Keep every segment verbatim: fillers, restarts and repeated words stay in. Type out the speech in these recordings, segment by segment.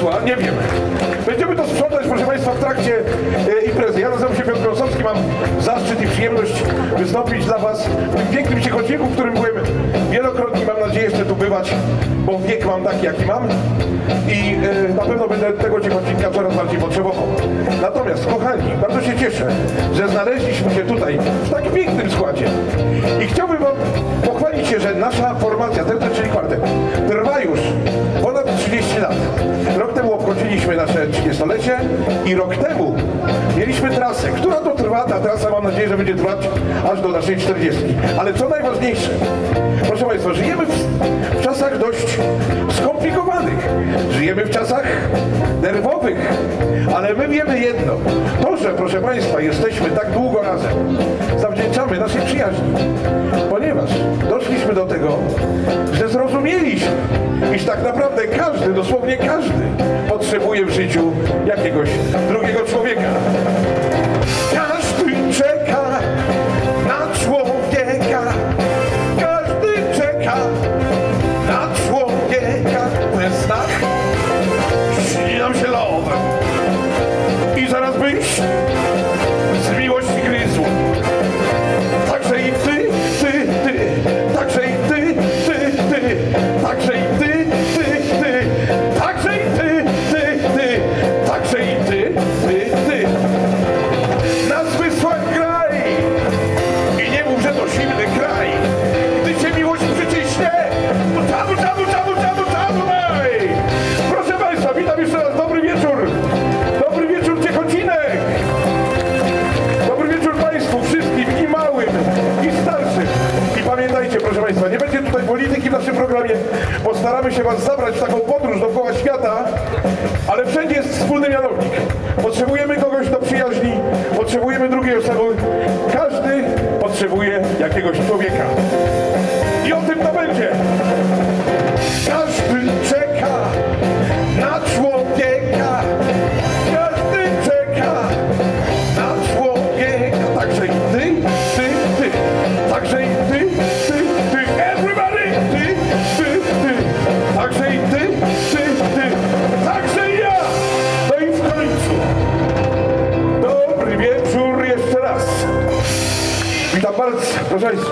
pomysła? Nie wiem. Będziemy to sprzątać, proszę Państwa, w trakcie e, imprezy. Ja nazywam się Piotr Grosowski, mam zaszczyt i przyjemność wystąpić dla Was w tym pięknym Ciechocinku, w którym byłem wielokrotnie. Mam nadzieję jeszcze tu bywać, bo wiek mam taki, jaki mam i e, na pewno będę tego Ciechocinka coraz bardziej potrzebował. Natomiast, kochani, bardzo się cieszę, że znaleźliśmy się tutaj w tak pięknym składzie i chciałbym Wam pochwalić się, że nasza formacja, Tercet, czyli kwartet, trwa już ponad trzydzieści lat. Rok temu obchodziliśmy nasze trzydziestolecie i rok temu mieliśmy trasę, która to trwa, ta trasa mam nadzieję, że będzie trwać aż do naszej czterdziestki. Ale co najważniejsze, proszę Państwa, żyjemy w, w czasach dość skomplikowanych, żyjemy w czasach nerwowych, ale my wiemy jedno, to, że proszę Państwa jesteśmy tak długo razem, zawdzięczamy naszej przyjaźni, ponieważ doszliśmy do tego, że zrozumieliśmy, iż tak naprawdę każdy, dosłownie każdy potrzebuje w życiu jakiegoś drugiego człowieka. Każdy czeka na człowieka, każdy czeka na człowieka. Ten znak śni nam się lodem i zaraz byś z miłości gryzł. Także i ty, ty, ty, także i ty, ty, ty, także i ty, ty, ty, także i ty, ty, ty, także i ty, ty, ty. Na zmysłach graj i nie mów, że to zimny kraj. Gdy cię miłość przyciśnie, to czabu, czabu, czabu, czabu, czabu, daj. Proszę Państwa, witam jeszcze raz, dobry wieczór. Dobry wieczór, Ciechocinek. Dobry wieczór Państwu, wszystkim, i małym, i starszym. I pamiętajcie, proszę Państwa, nie będzie tutaj polityki w naszym programie. Postaramy się Was zabrać w taką podróż dookoła świata, ale wszędzie jest wspólny mianownik. Potrzebujemy kogoś do przyjaźni, potrzebujemy drugiej osoby. Każdy potrzebuje jakiegoś człowieka. I o tym to będzie. Każdy czeka na człowieka. Każdy czeka na człowieka. Także i ty, ty, ty. Także i ty, ty, ty. Everybody! Ty, ty, ty. Także i ty, ty, ty. Także i ja. No i w końcu. Dobry wieczór jeszcze raz. Witam bardzo, proszę Państwa.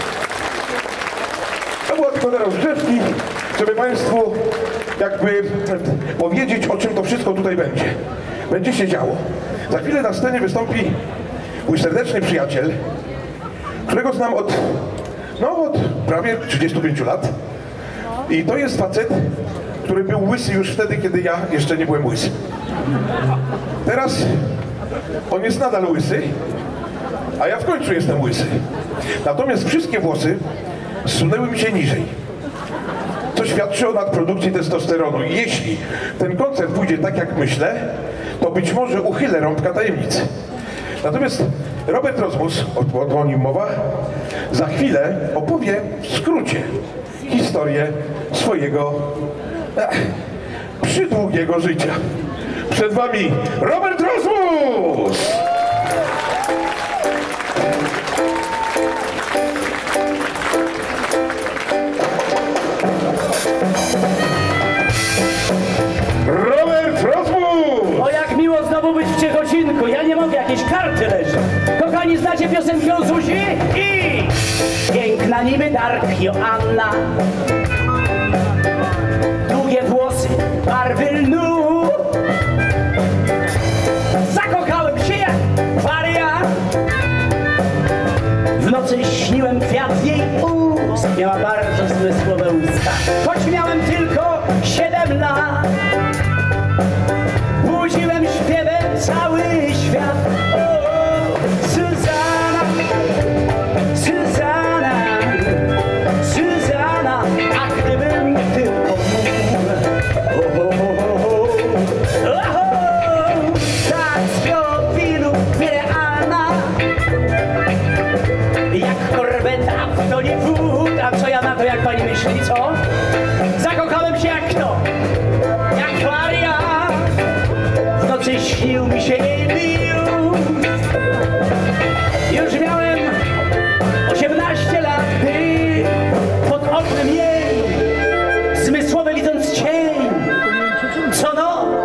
To była tylko teraz grzeczki, żeby Państwu jakby powiedzieć, o czym to wszystko tutaj będzie. Będzie się działo. Za chwilę na scenie wystąpi mój serdeczny przyjaciel, którego znam od, no od prawie trzydziestu pięciu lat. I to jest facet, który był łysy już wtedy, kiedy ja jeszcze nie byłem łysy. Teraz on jest nadal łysy, a ja w końcu jestem łysy. Natomiast wszystkie włosy zsunęły mi się niżej, co świadczy o nadprodukcji testosteronu. I jeśli ten koncert pójdzie tak, jak myślę, to być może uchylę rąbka tajemnicy. Natomiast Robert Rozmus, o, o nim mowa, za chwilę opowie w skrócie historię swojego ech, przydługiego życia. Przed Wami Robert Rozmus! Robert Rozmus! O, jak miło znowu być w Ciechocinku. Ja nie mogę, jakieś karty leżą. Kochani, znacie piosenkę o Zuzi? I piękna niby Dark Joanna, długie włosy barwy lnu. Zakochałem się jak wariat, w nocy śniłem kwiat jej ust. Miała bardzo zmysłowe usta, choć miałem tylko siedem lat. Budziłem śpiewem cały świat. O, Suzana, Suzana, Suzana, a gdybym tylko mógł. O, o, o, o, o, tak z profilu nierealna, jak korweta w tonie wód. A co ja na to, jak pani myśli, co? Zakochałem się jak kto? Jak wariat. W nocy śnił mi się jej biust. Już miałem osiemnaście lat, gdy pod oknem jej, zmysłowe widząc cień, co noc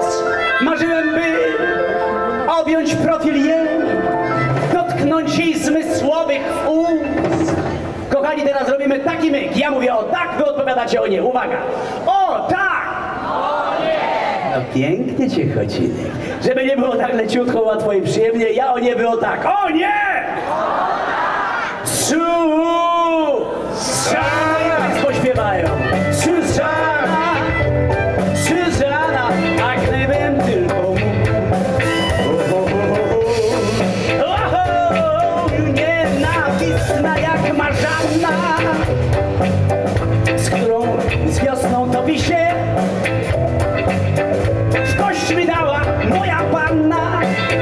kochani, teraz robimy taki myk. Ja mówię o tak, wy odpowiadacie o nie. Uwaga. O tak! O nie! No pięknie cię chodzi. Żeby nie było tak leciutko, łatwo i przyjemnie, ja o nie było tak. O nie! Su! Suzanna! Pośpiewają. Suzanna! Suzanna! A gdybym tylko mógł. Nienawistna jak marzanna, z którą z wiosną topi się, w kość mi dała moja panna,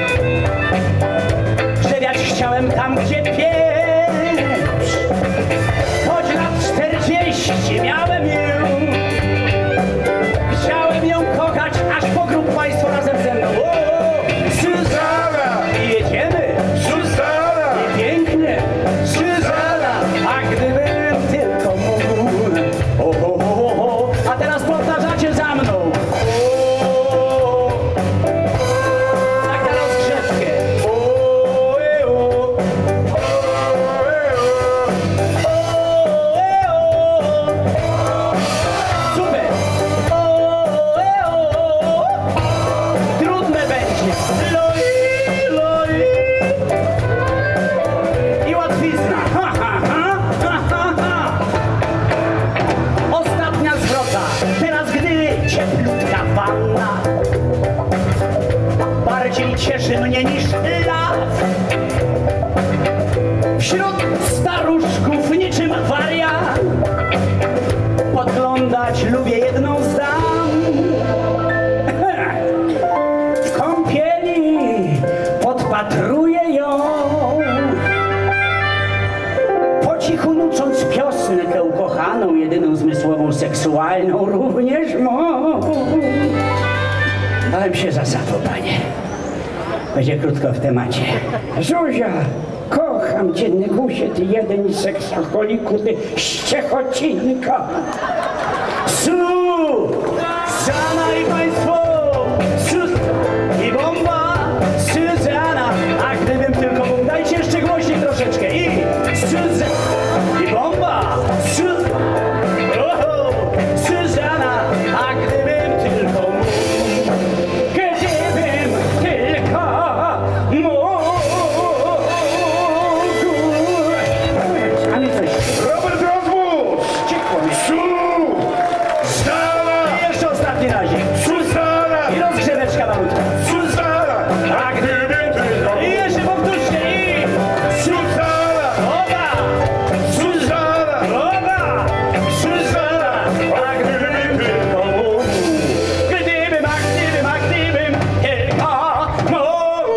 grzebiać chciałem tam, gdzie pieprz, choć lat czterdzieści miałem ją, chciałem ją kochać, aż po grób państwo razem ze mną. O, Suzanna! I jedziemy! Suzanna! I pięknie! Suzanna! A gdybym tylko mógł! O, o, o, o. A teraz powtarzacie za mną! O, tak na rozgrzewkę! O, e, o. O, e, o. Super! O, e, o. Trudne będzie! Loi, loi! I łatwizna! Ha, ha, ha, ha, ha, ha. Ostatnia zwrota! Teraz gdy cieplutka wanna bardziej cieszy mnie niż lat. Wśród staruszków niczym wariat podglądać lubię jedną z dam. W kąpieli podpatruję ją, po cichu nucząc piosenkę ukochaną, jedyną zmysłową, seksualną również mą. Dałem się zasadło, panie. Będzie krótko w temacie. Zuzia, kocham cię, Nygusie, ty jeden seksaholiku, ty ściechocinka. Su! Zana i państwo! Sus! I bomba! Suzanna! A gdybym tylko mógł, dajcie jeszcze głośniej troszeczkę. I Suzanna! I bomba! Su! Oho! Suzanna! A gdybym tylko mógł, gdybym tylko mógł. A mi coś Robert Rozmus! ciekło mi. Suzanna! I jeszcze ostatni razik. Suzanna! I rozgrzeweczka malutka. Suzanna! A gdybym tylko... I jeszcze powtórzcie. I Suzanna! Oba! Suzanna! Oba! Suzanna! A gdybym tylko mógł... Gdybym, a gdybym, a gdybym tylko mógł.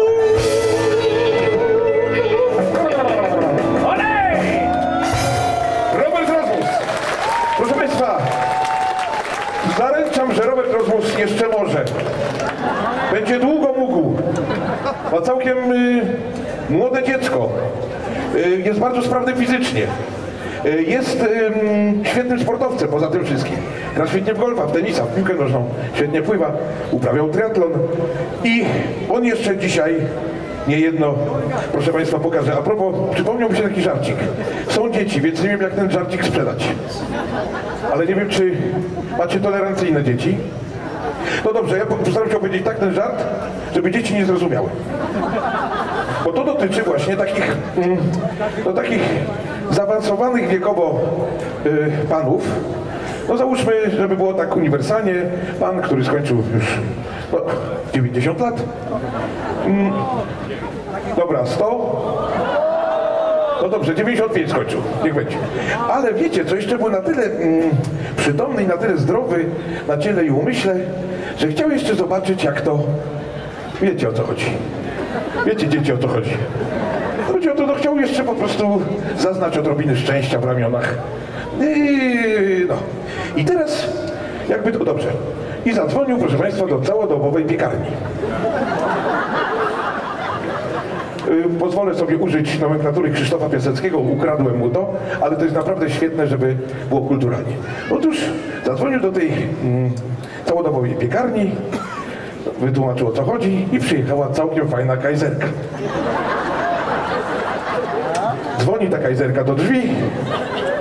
Olej! Robert Rozmus! Proszę Państwa, zaręczam, że Robert Rozmus jeszcze może. Będzie długo mógł. Ma całkiem y, młode dziecko. Y, jest bardzo sprawny fizycznie. Y, jest y, świetnym sportowcem poza tym wszystkim. Gra świetnie w golfa, w tenisa, w piłkę nożną. Świetnie pływa, uprawiał triatlon. I on jeszcze dzisiaj niejedno, proszę Państwa, pokażę. A propos, przypomniał mi się taki żarcik. Są dzieci, więc nie wiem, jak ten żarcik sprzedać. Ale nie wiem, czy macie tolerancyjne dzieci. No dobrze, ja postaram się opowiedzieć tak ten żart, żeby dzieci nie zrozumiały. Bo to dotyczy właśnie takich, mm, no takich zaawansowanych wiekowo y, panów. No załóżmy, żeby było tak uniwersalnie, pan, który skończył już no, dziewięćdziesiąt lat. Mm, dobra, sto. No dobrze, dziewięćdziesiąt pięć skończył, niech będzie. Ale wiecie, co jeszcze był na tyle mm, przytomny i na tyle zdrowy na ciele i umyśle, że chciał jeszcze zobaczyć, jak to... Wiecie, o co chodzi. Wiecie, dzieci, o co chodzi. Chodzi o to, no chciał jeszcze po prostu zaznać odrobiny szczęścia w ramionach. I, no. I teraz, jakby to dobrze. I zadzwonił, proszę Państwa, do całodobowej piekarni. Pozwolę sobie użyć nomenklatury Krzysztofa Piaseckiego, ukradłem mu to, ale to jest naprawdę świetne, żeby było kulturalnie. Otóż zadzwonił do tej mm, całodobowej piekarni, wytłumaczył, o co chodzi i przyjechała całkiem fajna kajzerka. Dzwoni ta kajzerka do drzwi,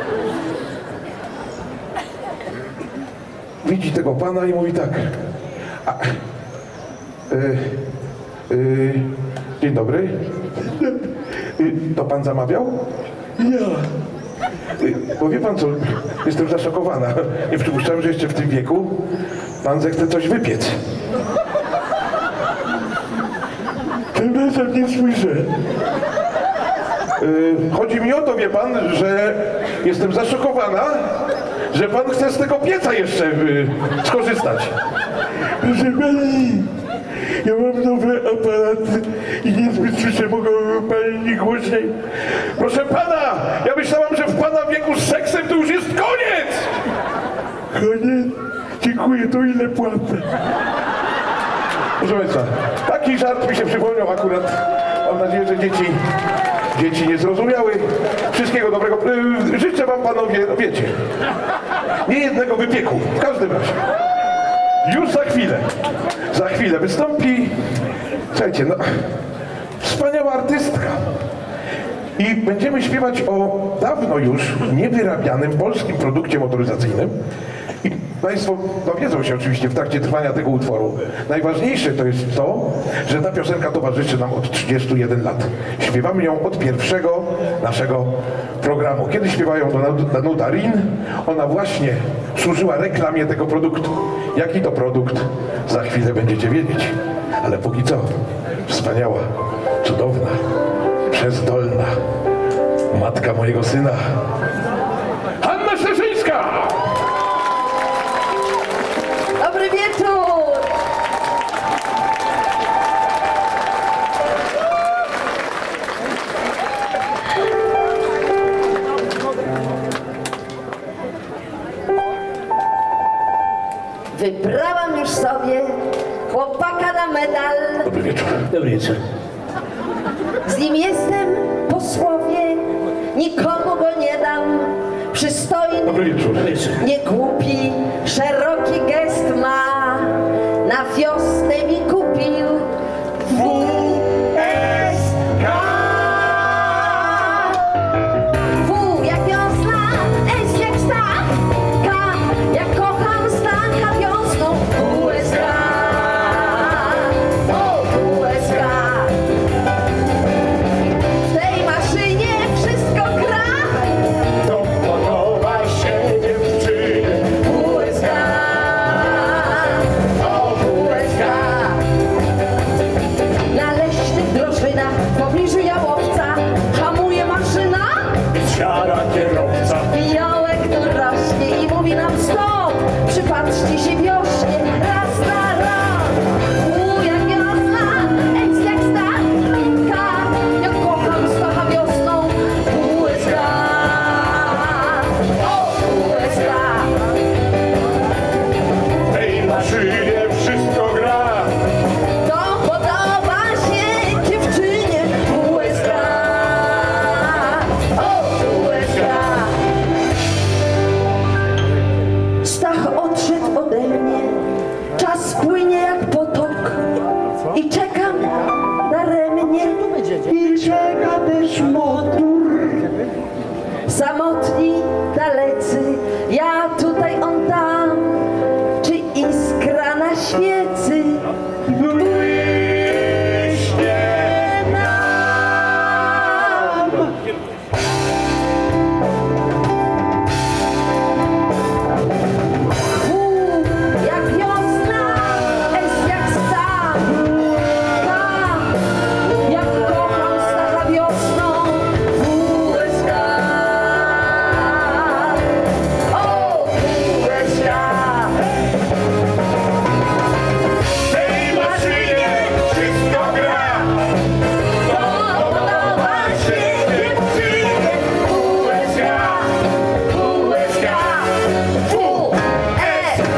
widzi tego pana i mówi tak. A, y, y, dzień dobry. Y, to pan zamawiał? Ja. Y, bo wie pan co, jestem zaszokowana. Nie przypuszczałem, że jeszcze w tym wieku pan zechce coś wypiec. Przepraszam, nie słyszę. Yy, chodzi mi o to, wie pan, że jestem zaszokowana, że pan chce z tego pieca jeszcze yy, skorzystać. Proszę pani, ja mam nowe aparaty i niezbyt słyszę, mogą pani głośniej. Proszę pana, ja myślałam, że w pana wieku z seksem to już jest koniec. Koniec? Dziękuję, to ile płacę? Proszę państwa, taki żart mi się przypomniał akurat. Mam nadzieję, że dzieci, dzieci nie zrozumiały. Wszystkiego dobrego. Yy, życzę wam, panowie, no wiecie, nie jednego wypieku, w każdym razie. Już za chwilę, za chwilę wystąpi, słuchajcie, no, wspaniała artystka. I będziemy śpiewać o dawno już niewyrabianym polskim produkcie motoryzacyjnym. I państwo dowiedzą się oczywiście w trakcie trwania tego utworu. Najważniejsze to jest to, że ta piosenka towarzyszy nam od trzydziestu jeden lat. Śpiewamy ją od pierwszego naszego programu. Kiedy śpiewają do Danuta Rin, ona właśnie służyła reklamie tego produktu. Jaki to produkt, za chwilę będziecie wiedzieć. Ale póki co, wspaniała, cudowna, przezdolna matka mojego syna, Hanna Szczeszyńska! Dobry wieczór! Wybrałam już sobie chłopaka na medal. Dobry wieczór. Dobry wieczór. Z nim jestem posłowie, nikomu go nie dam. Przystojny, Dobry wieczór. Dobry wieczór. nie głupi, szeroki gest ma. Na wiosnę mi kupił W S K. W jak wiosna, S jak Stach, K jak kocham Stacha wiosną. W S K, o W S K. W tej maszynie wszystko gra. To podoba się dziewczynie. W S K, o W S K. Na leśnych drożynach w pobliżu Jałowca hamuje maszyna. Siada kierowca. Fiołek tu rośnie i mówi nam stop. Przypatrzcie się wiośnie raz na rok. U jak wiosna, S jak Stach, K jak kocham Stacha wiosną. W S K, o W S K. W tej maszynie wszystko gra. To podoba się dziewczynie. W S K, o W S K. Stach odszedł ode mnie, czas płynie jak potok i czekam daremnie i czeka też motor. Samotni, dalecy, ja tutaj, on tam, czy iskra na świecy błyśnie nam. W jak wiosna, S jak Stach, K jak kocham Stacha wiosną. W S K, o W S K. W tej maszynie wszystko gra. To podoba się dziewczynie. W S K, w S K, w S K.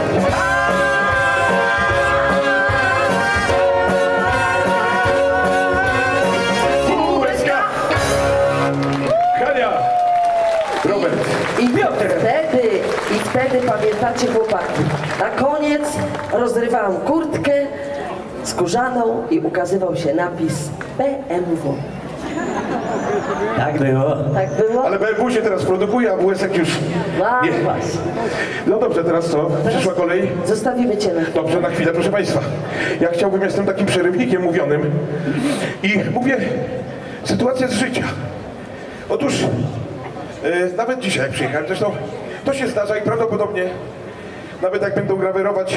W S K. Hania. Robert. I wtedy, i wtedy pamiętacie chłopaki, na koniec rozrywałam kurtkę skórzaną i ukazywał się napis P M W. Tak było. Tak było? Ale B M W się teraz produkuje, a W Sek już No nie. właśnie. No dobrze, teraz co? Przyszła kolej? Zostawimy cię na Dobrze, na chwilę, proszę Państwa. Ja chciałbym, jestem takim przerywnikiem mówionym i mówię sytuacja z życia. Otóż e, nawet dzisiaj, jak przyjechałem, zresztą to się zdarza i prawdopodobnie nawet jak będą grawerować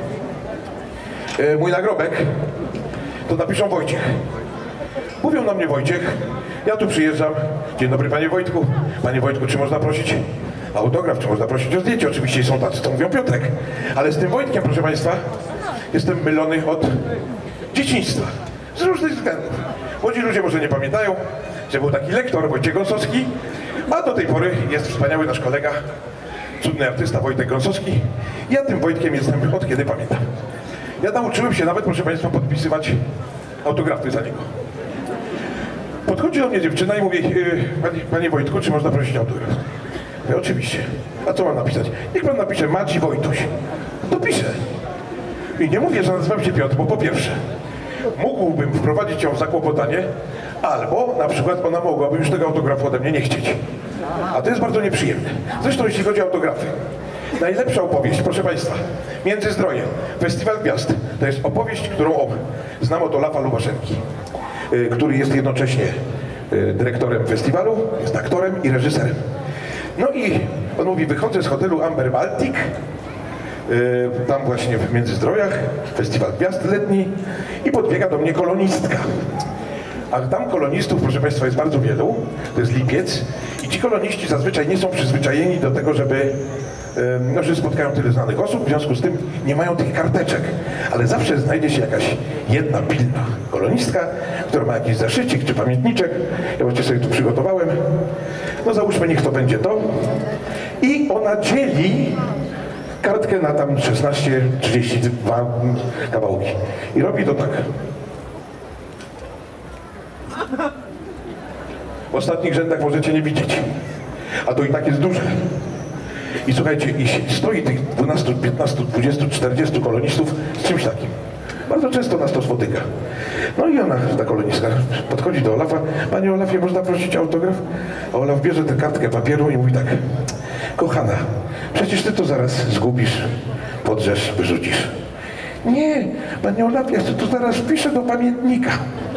e, mój nagrobek, to napiszą Wojciech. Mówią na mnie Wojciech, ja tu przyjeżdżam. Dzień dobry Panie Wojtku. Panie Wojtku, czy można prosić autograf, czy można prosić o zdjęcie? Oczywiście są tacy, to mówią Piotrek. Ale z tym Wojtkiem, proszę Państwa, jestem mylony od dzieciństwa. Z różnych względów. Młodzi ludzie może nie pamiętają, że był taki lektor Wojciech Gąsowski, a do tej pory jest wspaniały nasz kolega, cudny artysta Wojtek Gąsowski. Ja tym Wojtkiem jestem od kiedy pamiętam. Ja nauczyłem się nawet, proszę Państwa, podpisywać autografy za niego. Podchodzi do mnie dziewczyna i mówi, yy, panie, panie Wojtku, czy można prosić o autograf? Ja, oczywiście. A co mam napisać? Niech pan napisze Maci Wojtuś. To piszę. I nie mówię, że nazywam się Piotr, bo po pierwsze, mógłbym wprowadzić ją w zakłopotanie, albo na przykład ona mogłaby już tego autografu ode mnie nie chcieć. A to jest bardzo nieprzyjemne. Zresztą jeśli chodzi o autografy, najlepsza opowieść, proszę Państwa, Międzyzdroje, Festiwal Gwiazd, to jest opowieść, którą o, znam od Olafa Lubaszenki, y, który jest jednocześnie y, dyrektorem festiwalu, jest aktorem i reżyserem. No i on mówi, wychodzę z hotelu Amber Baltic, y, tam właśnie w Międzyzdrojach, Festiwal Gwiazd letni i podbiega do mnie kolonistka. A tam kolonistów, proszę Państwa, jest bardzo wielu, to jest lipiec i ci koloniści zazwyczaj nie są przyzwyczajeni do tego, żeby, no, że spotkają tyle znanych osób, w związku z tym nie mają tych karteczek, ale zawsze znajdzie się jakaś jedna pilna kolonistka, która ma jakiś zaszycik czy pamiętniczek, ja właśnie sobie tu przygotowałem, no załóżmy, niech to będzie to i ona dzieli kartkę na tam szesnaście trzydzieści dwa kawałki i robi to tak. W ostatnich rzędach możecie nie widzieć, a to i tak jest duże. I słuchajcie, i stoi tych dwunastu, piętnastu, dwudziestu, czterdziestu kolonistów z czymś takim. Bardzo często nas to spotyka. No i ona, ta kolonistka, podchodzi do Olafa. Panie Olafie, można prosić o autograf? A Olaf bierze tę kartkę papieru i mówi tak. Kochana, przecież ty to zaraz zgubisz, podrzesz, wyrzucisz. Nie, panie Olafie, ja to zaraz wpiszę do pamiętnika.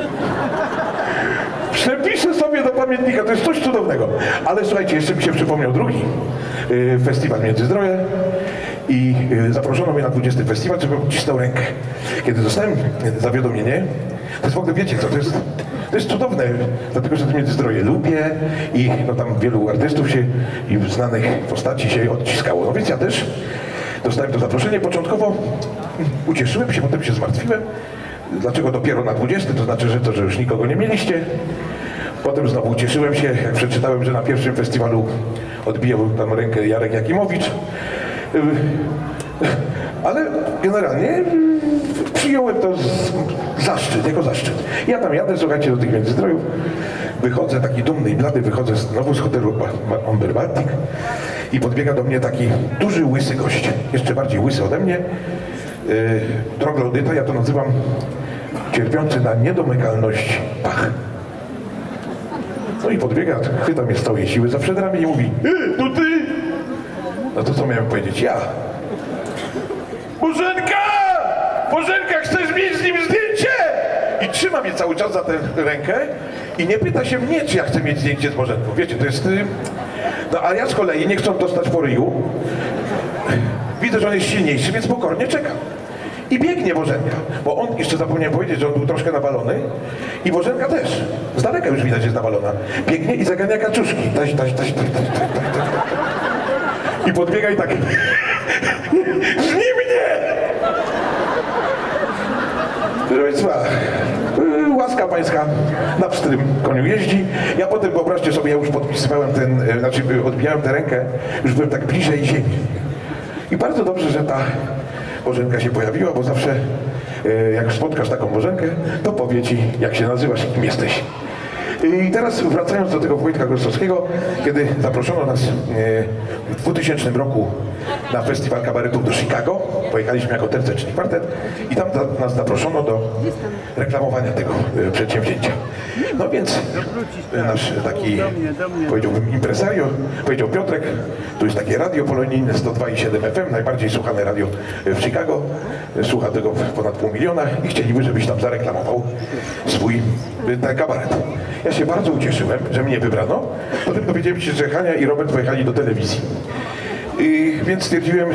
Przepiszę sobie do pamiętnika, to jest coś cudownego. Ale słuchajcie, jeszcze mi się przypomniał drugi y, festiwal Międzyzdroje i y, zaproszono mnie na dwudziesty festiwal, żebym odcisnął rękę. Kiedy dostałem zawiadomienie, to jest w ogóle, wiecie co, to jest, to jest cudowne, dlatego że to Międzyzdroje lubię i no, tam wielu artystów się i znanych postaci się odciskało. No więc ja też dostałem to zaproszenie. Początkowo ucieszyłem się, potem się zmartwiłem. Dlaczego dopiero na dwudziesty? To znaczy, że to, że już nikogo nie mieliście. Potem znowu ucieszyłem się, jak przeczytałem, że na pierwszym festiwalu odbijał tam rękę Jarek Jakimowicz. Ale generalnie przyjąłem to z zaszczyt, jako zaszczyt. Ja tam jadę, słuchajcie, do tych Międzyzdrojów. Wychodzę taki dumny i blady, wychodzę znowu z hotelu Amber Baltic i podbiega do mnie taki duży, łysy gość. Jeszcze bardziej łysy ode mnie. Yy, troglodyta, ja to nazywam cierpiący na niedomykalność pach. No i podbiega, chwyta mnie z całej siły za przedramię i mówi: Yy, to ty! No to co miałem powiedzieć? Ja. Bożenka! Bożenka, chcesz mieć z nim zdjęcie? I trzyma mnie cały czas za tę rękę i nie pyta się mnie, czy ja chcę mieć zdjęcie z Bożenką. Wiecie, to jest... Yy... No a ja z kolei nie chcę dostać po ryju. Widzę, że on jest silniejszy, więc pokornie czekam. I biegnie Bożenka, bo on, jeszcze zapomniałem powiedzieć, że on był troszkę nawalony i Bożenka też. Z daleka już widać, że jest nawalona. Biegnie i zagania kaczuszki. Taś, taś, taś, taś, taś, taś, taś, taś. I podbiega i tak. Z nim nie! Proszę Państwa, łaska pańska na pstrym koniu jeździ. Ja potem, wyobraźcie sobie, ja już podpisywałem ten, znaczy odbijałem tę rękę, już byłem tak bliżej ziemi. I bardzo dobrze, że ta Bożenka się pojawiła, bo zawsze jak spotkasz taką Bożenkę, to powie ci, jak się nazywasz i kim jesteś. I teraz wracając do tego Wojtka Gostowskiego, kiedy zaproszono nas w dwutysięcznym roku na festiwal kabaretów do Chicago, pojechaliśmy jako tercetny kwartet i tam nas zaproszono do reklamowania tego przedsięwzięcia. No więc nasz taki, powiedziałbym, impresario, powiedział Piotrek, tu jest takie radio polonijne sto dwa i siedem F M, najbardziej słuchane radio w Chicago, słucha tego ponad pół miliona i chcieliby, żebyś tam zareklamował swój ten kabaret. Ja się bardzo ucieszyłem, że mnie wybrano. Potem dowiedziałem się, że Hania i Robert pojechali do telewizji. I więc stwierdziłem,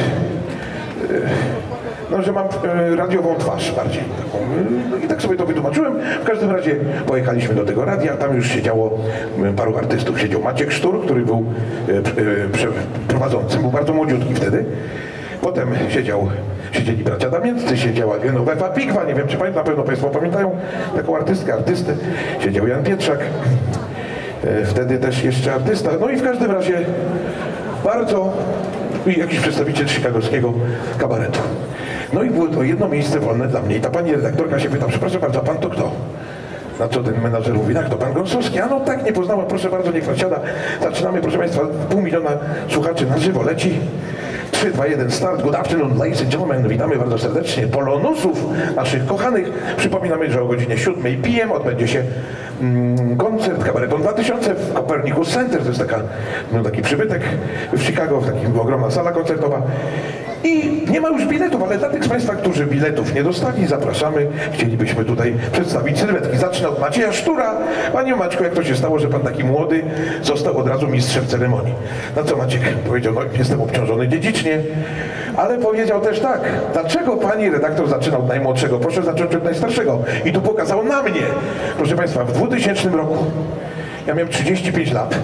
no, że mam radiową twarz bardziej taką. No i tak sobie to wytłumaczyłem. W każdym razie pojechaliśmy do tego radia, tam już siedziało paru artystów. Siedział Maciek Sztur, który był prowadzącym, był bardzo młodziutki wtedy. Potem siedział, siedzieli bracia Damięccy, siedziała Genovefa Pigwa, nie wiem czy pamiętam, na pewno Państwo pamiętają taką artystkę, artystę. Siedział Jan Pietrzak, wtedy też jeszcze artysta. No i w każdym razie bardzo i jakiś przedstawiciel chicagowskiego kabaretu. No i było to jedno miejsce wolne dla mnie i ta pani redaktorka się pyta, przepraszam bardzo, a pan to kto? Na co ten menadżer mówi, tak, to pan Gąsowski, a no tak, nie poznałem, proszę bardzo, niech pan siada. Zaczynamy, proszę Państwa, pół miliona słuchaczy na żywo leci. trzy, dwa, jeden, start. Good afternoon, ladies and gentlemen. Witamy bardzo serdecznie polonusów naszych kochanych. Przypominamy, że o godzinie siódmej P M odbędzie się mm, koncert Kabareton dwa tysiące w Copernicus Center. To jest taka, no, taki przybytek w Chicago, taka ogromna sala koncertowa. I nie ma już biletów, ale dla tych z Państwa, którzy biletów nie dostali, zapraszamy. Chcielibyśmy tutaj przedstawić sylwetki. Zacznę od Macieja Sztura. Panie Maćku, jak to się stało, że Pan taki młody został od razu mistrzem ceremonii? Na co Maciek powiedział, no jestem obciążony dziedzicznie, ale powiedział też tak, dlaczego Pani redaktor zaczynał od najmłodszego? Proszę zacząć od najstarszego. I tu pokazał na mnie. Proszę Państwa, w dwutysięcznym roku ja miałem trzydzieści pięć lat.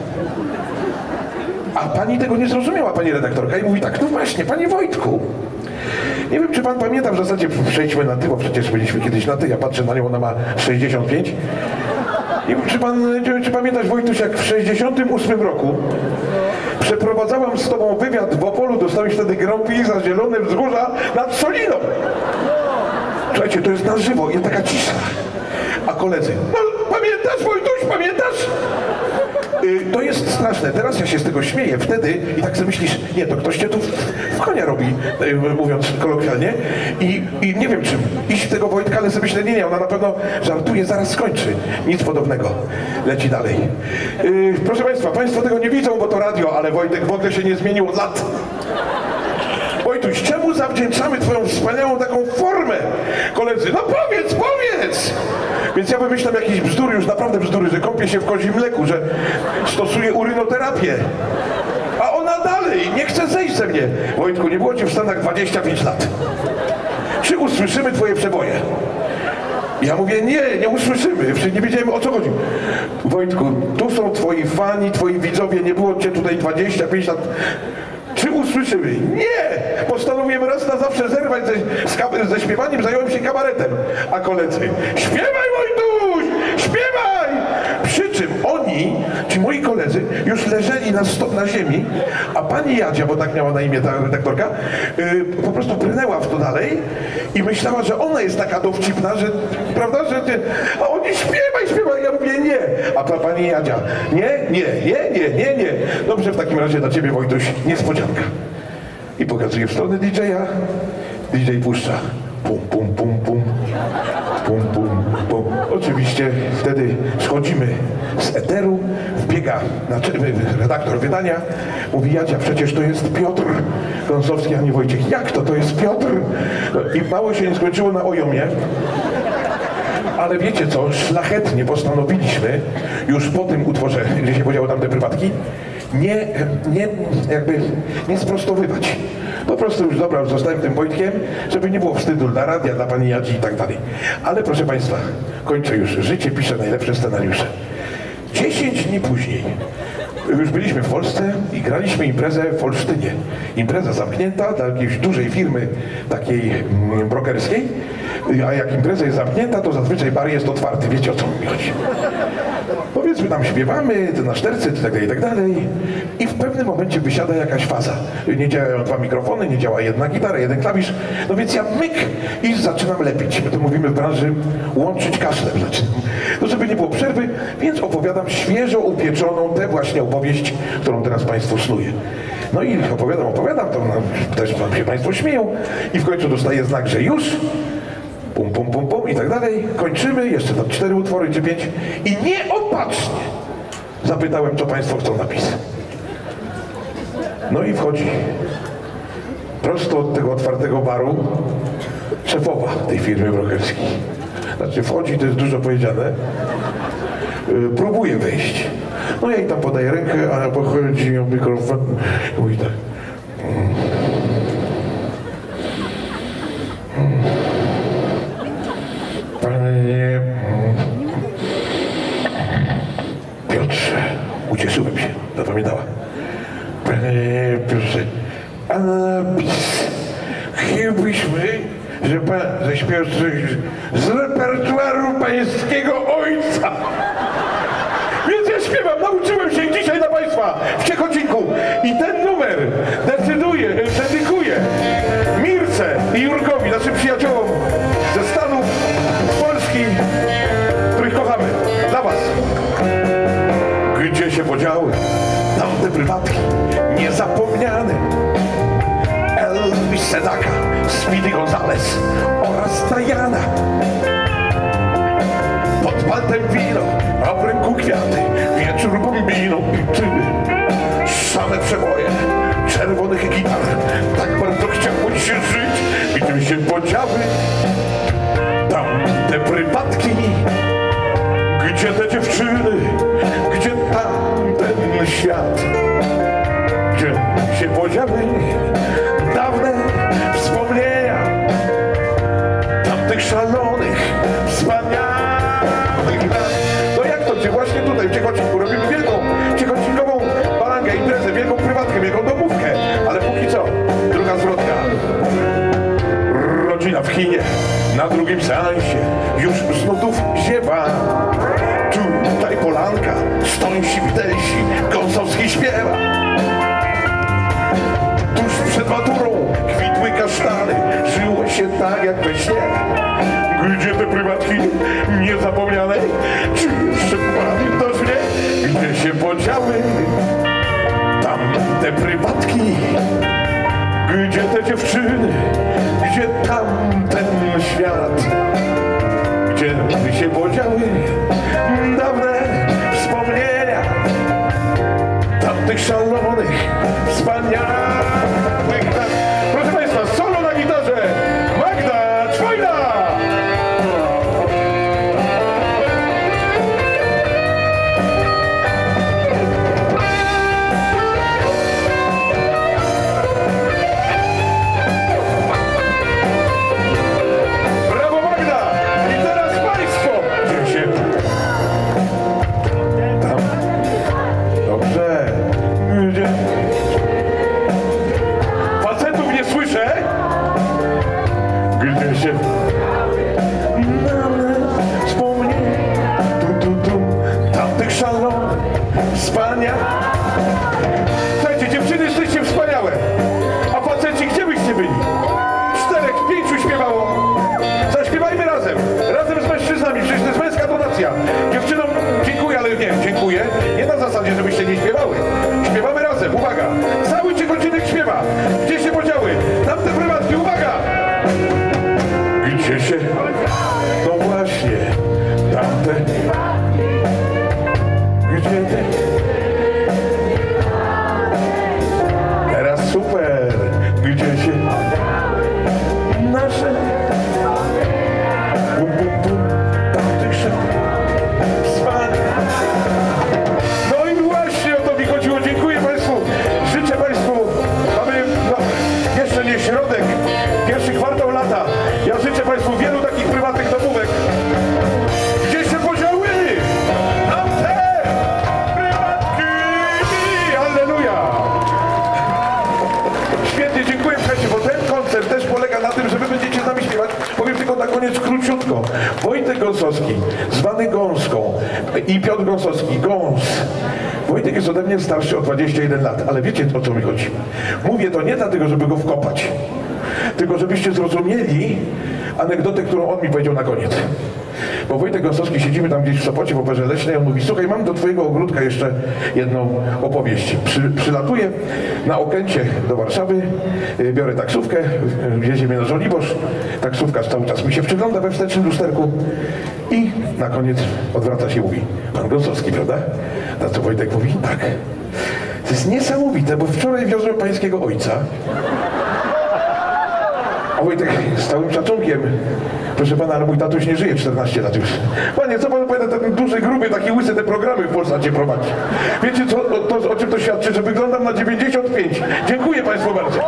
A pani tego nie zrozumiała, pani redaktorka, i mówi tak, no właśnie, panie Wojtku, nie wiem, czy pan pamięta, w zasadzie przejdźmy na ty, bo przecież byliśmy kiedyś na ty, ja patrzę na nią, ona ma sześćdziesiąt pięć. Nie wiem, czy pan, czy, czy pamiętasz, Wojtuś, jak w sześćdziesiątym ósmym roku przeprowadzałam z tobą wywiad w Opolu, dostałeś wtedy Grand Prix za Zielone Wzgórza nad Soliną. Słuchajcie, to jest na żywo, jest taka cisza. A koledzy, no pamiętasz, Wojtuś, pamiętasz? To jest straszne. Teraz ja się z tego śmieję. Wtedy i tak sobie myślisz, nie, to ktoś cię tu w konia robi, mówiąc kolokwialnie. I, i nie wiem, czym iść w tego Wojtka, ale sobie myślę, nie, nie, ona na pewno żartuje, zaraz skończy. Nic podobnego. Leci dalej. Yy, proszę Państwa, Państwo tego nie widzą, bo to radio, ale Wojtek w ogóle się nie zmienił od lat. Wojtuś, czemu zawdzięczamy Twoją wspaniałą taką formę? Koledzy, no powiedz, powiedz! Więc ja wymyślam jakieś bzdury, już naprawdę bzdury, że kąpię się w kozim mleku, że stosuję urynoterapię. A ona dalej, nie chce zejść ze mnie. Wojtku, nie było Ci w Stanach dwadzieścia pięć lat. Czy usłyszymy Twoje przeboje? Ja mówię, nie, nie usłyszymy. Nie wiedziałem, o co chodzi. Wojtku, tu są Twoi fani, Twoi widzowie, nie było Cię tutaj dwadzieścia pięć lat. Czy usłyszymy? Nie! Postanowiłem raz na zawsze zerwać ze, ze śpiewaniem, zająłem się kabaretem. A koledzy, śpiewaj Wojtuś! Śpiewaj! Przy czym oni, ci moi koledzy, już leżeli na, sto, na ziemi, a pani Jadzia, bo tak miała na imię ta redaktorka, yy, po prostu brnęła w to dalej i myślała, że ona jest taka dowcipna, że, prawda, że ty, a oni śpiewaj, śpiewaj, ja mówię nie. A ta pani Jadzia, nie, nie, nie, nie, nie, nie. Dobrze, w takim razie dla Ciebie, Wojtuś, niespodzianka. I pokazuje w stronę D J-a, D J puszcza. Pum, pum, pum, pum, pum, pum, pum. Oczywiście wtedy schodzimy z eteru, wbiega redaktor wydania, mówi, Jadzia, przecież to jest Piotr Gąsowski, a nie Wojciech. Jak to? To jest Piotr? I mało się nie skończyło na ojomie. Ale wiecie co, szlachetnie postanowiliśmy już po tym utworze, gdzie się podziały tamte prywatki, nie, nie, jakby nie sprostowywać. Po prostu już dobra, zostałem tym Wojtkiem, żeby nie było wstydu dla radia, dla pani Jadzi i tak dalej. Ale proszę Państwa, kończę już. Życie pisze najlepsze scenariusze. Dziesięć dni później już byliśmy w Polsce i graliśmy imprezę w Olsztynie. Impreza zamknięta dla jakiejś dużej firmy takiej mm, brokerskiej, a jak impreza jest zamknięta, to zazwyczaj bar jest otwarty. Wiecie, o co mi chodzi. Powiedzmy, tam śpiewamy, na szterce, i tak dalej, i tak dalej. I w pewnym momencie wysiada jakaś faza. Nie działają dwa mikrofony, nie działa jedna gitara, jeden klawisz. No więc ja myk i zaczynam lepić. My to mówimy w branży łączyć kaszlem. Zaczynam. No żeby nie było przerwy, więc opowiadam. opowiadam świeżo upieczoną tę właśnie opowieść, którą teraz Państwu snuję. No i opowiadam, opowiadam, to no, też się Państwo śmieją i w końcu dostaję znak, że już, pum, pum, pum, pum i tak dalej, kończymy, jeszcze tam cztery utwory czy pięć i nieopatrznie zapytałem, co Państwo chcą napisać. No i wchodzi prosto od tego otwartego baru szefowa tej firmy brokerskiej. Znaczy wchodzi, to jest dużo powiedziane, yy, próbuje wejść. No ja jej tam podaję rękę, a ona pochodzi o mikrofon i mówi tak. Panie Piotrze, ucieszyłem się, zapamiętała. Panie Piotrze, a napis chcielibyśmy, że pan zaśpiewał coś z repertuaru pańskiego ojca. Więc ja śpiewam, nauczyłem się dzisiaj dla Państwa w Ciechocinku i ten numer decyduje, dedykuję Mirce i Jurkowi, naszym przyjaciołom ze Stanów, z Polski, których kochamy. Dla Was. Gdzie się podziały tamte prywatki niezapomniane? Elvis Sedaka, Speedy Gonzales oraz Diana. Pod paltem wino, a w ręku kwiaty, wieczór bombiną i czyny. Same przeboje czerwonych gitar, tak bardzo chciało się żyć, gdzie się podziały tamte prywatki, gdzie te dziewczyny, gdzie tamten świat, gdzie się podziały dawne wspomnienia tamtych szalonych, wspaniałych lat. No jak to, gdzie właśnie tutaj w Ciechocinku robimy wielką ciechocinkową balangę, imprezę, wielką prywatkę, wielką domówkę, ale póki co, druga zwrotka. Rodzina w kinie, na drugim seansie, już z nudów ziewa. Tutaj Polanka, Stońsi, Widelsi, Gąsowski śpiewa. Tuż przed maturą kwitły kasztany, żyło się tak jak we śnie. Gdzie te prywatki niezapomniane? Czy jeszcze pamiętasz mnie? Gdzie się podziały tamte prywatki? Gdzie te dziewczyny? Gdzie tamten świat? Gdzie się podziały dawne wspomnienia tamtych szalonych, wspaniałych lat? Proszę Państwa, solo na gitarze Magda Czwojna! Brawo Magda! I teraz Państwo! Gdzie się... Tam... Dobrze. Gdzie... Facetów nie słyszę. Gdzie się... Mamy wspomnienia tu, tu, tu, tamtych szalonych, wspaniałych. Słuchajcie, dziewczyny, jesteście wspaniałe. A faceci, gdzie byście byli? Czterech, pięciu śpiewało. Zaśpiewajmy razem. Razem z mężczyznami. Przecież to jest męska donacja. Dziewczynom dziękuję, ale nie, dziękuję. Nie na zasadzie, żebyście nie śpiewały. Śpiewamy razem. Uwaga. Cały Ciechocinek śpiewa. Gdzie się podziały tamte prywatki? Uwaga. Gdzie się... No właśnie. Tamte... Gdzie te... Teraz super. Gdzie się... Nasze... Bum, bum, bum. Tamtych szat... Wspaniałych... No i właśnie o to mi chodziło. Dziękuję Państwu. Życzę Państwu, aby no, jeszcze nie środek, pierwszy kwartał lata. Ja życzę Państwu wielu takich prywatnych domówek. Gdzie się podziały tamte prywatki? Halleluja! Świetnie, dziękuję. Słuchajcie, bo ten koncert też polega na tym, że Wy będziecie z nami śpiewać. Powiem tylko na koniec króciutko. Wojtek Gąsowski, zwany Gąską, i Piotr Gąsowski, Gąs. Wojtek jest ode mnie starszy o dwadzieścia jeden lat, ale wiecie, o co mi chodzi. Mówię to nie dlatego, żeby go wkopać, tylko żebyście zrozumieli anegdotę, którą on mi powiedział na koniec. Bo Wojtek Gąsowski, siedzimy tam gdzieś w Sopocie, w Operze Leśnej, on mówi, słuchaj, mam do twojego ogródka jeszcze jedną opowieść. Przy, przylatuję na Okęcie do Warszawy, yy, biorę taksówkę, yy, wiezie mnie na Żoliborz, taksówka cały czas mi się przygląda we wstecznym lusterku i na koniec odwraca się i mówi, pan Gąsowski, prawda? Na co Wojtek mówi, tak. To jest niesamowite, bo wczoraj wiozłem pańskiego ojca. A Wojtek z całym szacunkiem, proszę pana, ale mój tatuś nie żyje czternaście lat już. Panie, co pan powiada, ten duży, gruby, taki łysy, te programy w Polsacie prowadzi. Wiecie, co, to, o czym to świadczy, że wyglądam na dziewięćdziesiąt pięć. Dziękuję państwu bardzo.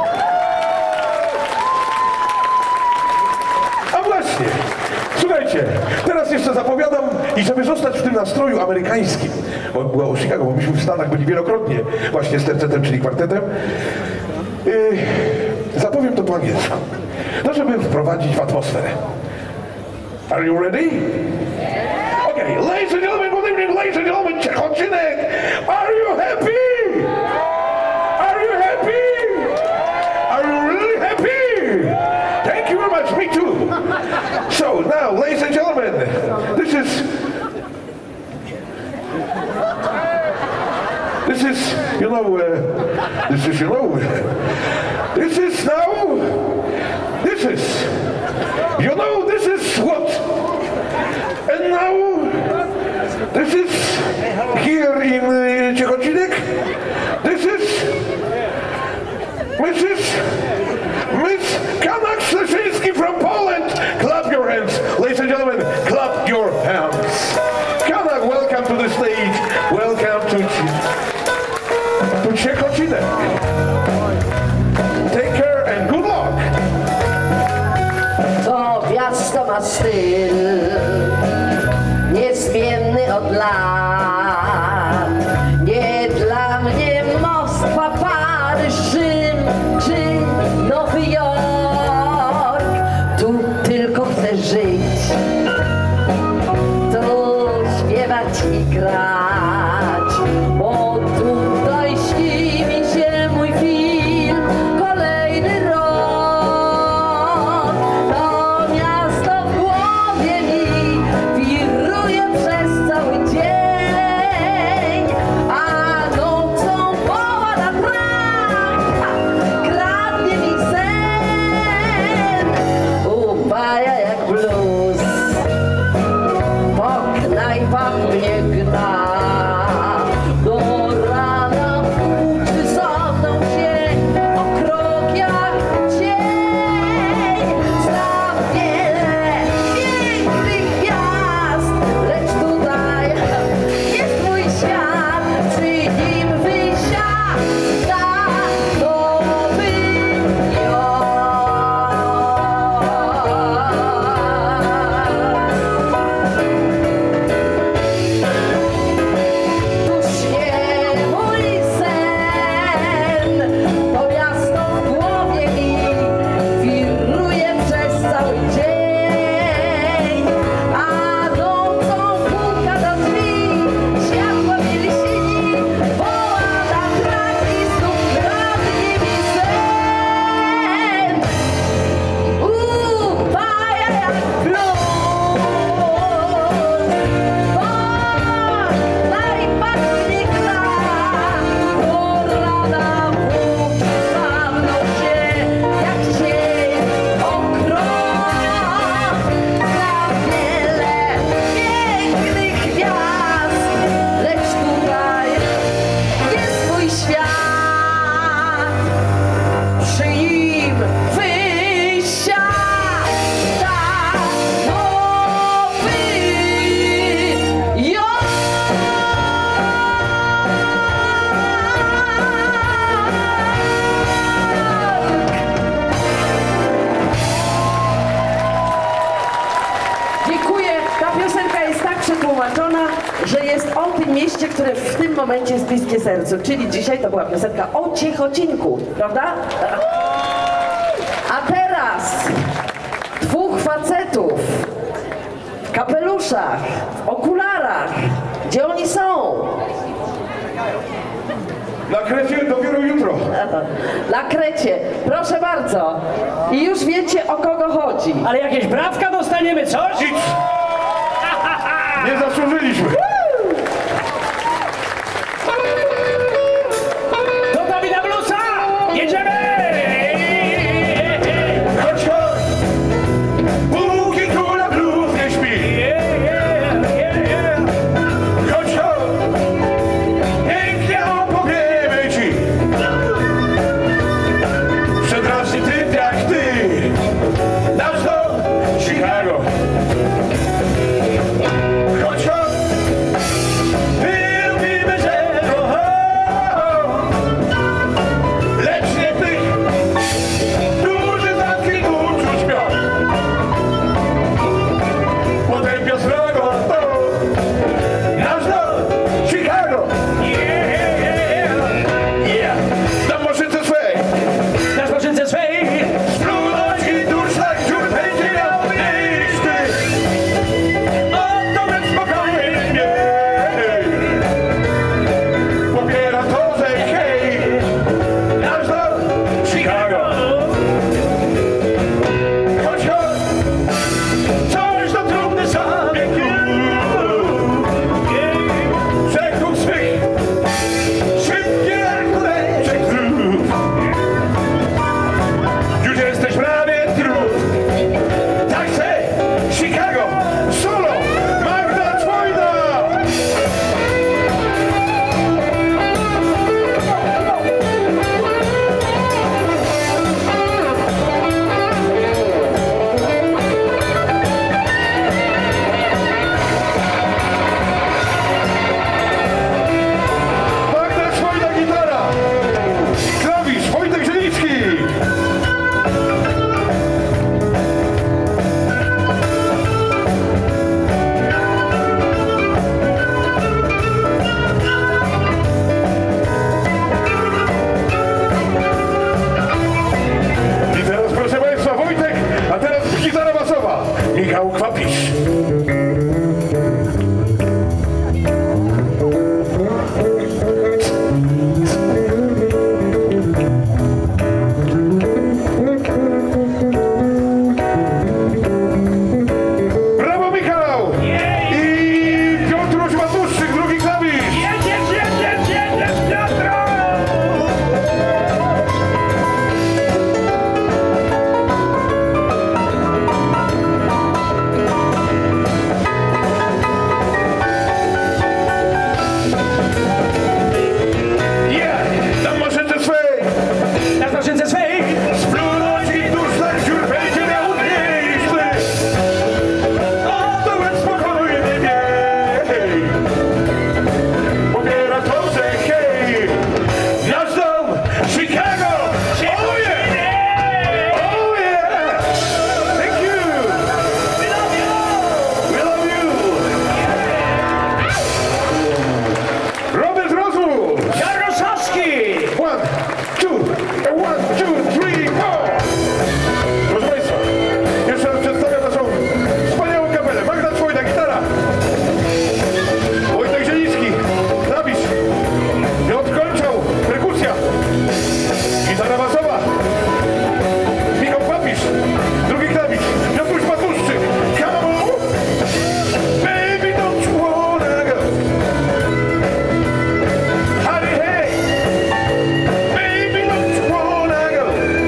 A właśnie, słuchajcie, teraz jeszcze zapowiadam i żeby zostać w tym nastroju amerykańskim, bo była o Chicago, bo myśmy w Stanach byli wielokrotnie właśnie z tercetem, czyli kwartetem, yy, zapowiem to po angielsku, no żeby wprowadzić w atmosferę. Are you ready? Okay, ladies and gentlemen, good evening, ladies and gentlemen, Ciechocinek, are you happy? Are you happy? Are you really happy? Thank you very much, me too. So now, ladies and gentlemen, this is, this is, you know, uh, this is, you know, this is now, this is, you know, this is what, and now, this is here in uh, Ciechocinek, this is Missus Miss Kanak Sleszyński from Poland. Clap your hands, ladies and gentlemen, clap your hands. Kanak, welcome to the stage, welcome to, to Ciechocinek. Take care and good luck. To miasto ma styl niezmienny od lat. Nie dla mnie Moskwa, Paryż, Rzym czy Nowy Jork. Tu tylko chcę żyć, tu śpiewać i grać, bo tutaj śni mi się mój film kolejny rok. To miasto w głowie mi wiruje przez cały dzień, a nocą woła na brak, kradnie mi sen. Upaja jak blues, po knajpach mnie gna. Do rana włóczy za mną się o krok jak cień. Znam wiele pięknych gwiazd, lecz tutaj jest mój świat. Przy nim wysiada Nowy Jork. Tu śnie mój sen, to miasto w głowie mi wiruje przez cały dzień, a nocą puka do drzwi, światła mi lśni, woła na brak i znów kradnie mi sen. Upaja jak blues, bo najpierw mnie gra. Do rana włóczy za mną się jak cień o krok. Znam wiele pięknych gwiazd, lecz tutaj jest mój świat. Przy nim wysiada Nowy Jork. Dziękuję. Ta piosenka jest tak przetłumaczona, że jest o tym mieście, które w tym momencie jest bliskie sercu. Czyli dzisiaj to była piosenka o Ciechocinku, prawda? A teraz dwóch facetów w kapeluszach, w okularach. Gdzie oni są? Na Krecie dopiero jutro. Na Krecie. Proszę bardzo. I już wiecie, o kogo chodzi. Ale jakieś brawka dostaniemy, coś? Idź. Nie zasłużyliśmy. Do Dawida Blusa! Jedziemy! Chodź, chodź, póki kula blues nie śpi. Chodź, chodź, pięknie opowiemy ci. Przedrażny typ jak ty, nasz dom Chicago. Chodź, chodź, my lubimy żero, lecz nie tych, którzy zamki uczuć śpią. Potępia srogo to nasz dom Chicago. Yeah, na maszynce swej Na spoczynce swej! splunąć i duszlak dziur będzie miał listy. Oto więc spokojnie mnie popiera to, że hej, nasz dom Chicago. Chodź, chodź, coś to trudny sobie rzeków swych, szybkie jak kuleczek drut. Już jesteś prawie trud. Tak chcę, Chicago, solo, Magda Czwojna. Magda Czwojna gitara, klawisz Wojtek Żelicki. I teraz proszę Państwa Wojtek, a teraz gitara basowa Michał Kwapisz. Brawo Michał! I Piotruś Matuszczyk, drugi klawisz. Jedziesz, jedziesz, jedziesz, Piotro! Yeah, na maszynce swej Na spoczynce swej! splunąć i duszlak dziur będzie miał listy. Oto więc spokojnie miej popiera to, że hej, nasz dom Chicago. Oh yeah! Oh yeah! Thank you! We love you! We love you! Robert Rozwód! Jaroszowski! One, two, one, two, three, four! Proszę Państwa, jeszcze raz przedstawiam naszą wspaniałą kapelę. Magda Czwojna, gitara. Wojtek Żelicki, klawisz. Piotr Kończał, perkusja. Gitara basowa. Michał Kwapisz, drugi klawisz. Piotruś Matuszczyk. Come on! Baby, don't you wanna go? Hurry, hey! Baby, don't you wanna go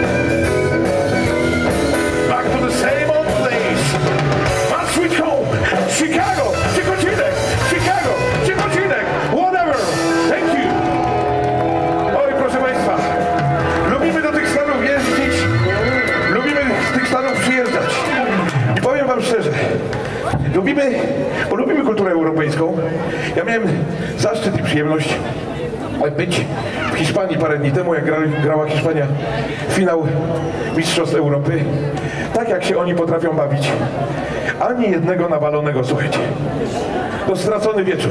back to the same old place? My sweet home, Chicago, Ciekocinek, Chicago, Ciekocinek, whatever. Thank you. Oj, proszę Państwa, lubimy do tych stanów jeździć, lubimy z tych stanów przyjeżdżać. I powiem Wam szczerze, lubimy, bo lubimy kulturę europejską. Ja miałem zaszczyt i przyjemność być w Hiszpanii parę dni temu, jak gra, grała Hiszpania finał Mistrzostw Europy. Tak jak się oni potrafią bawić. Ani jednego nawalonego, słuchajcie. To stracony wieczór.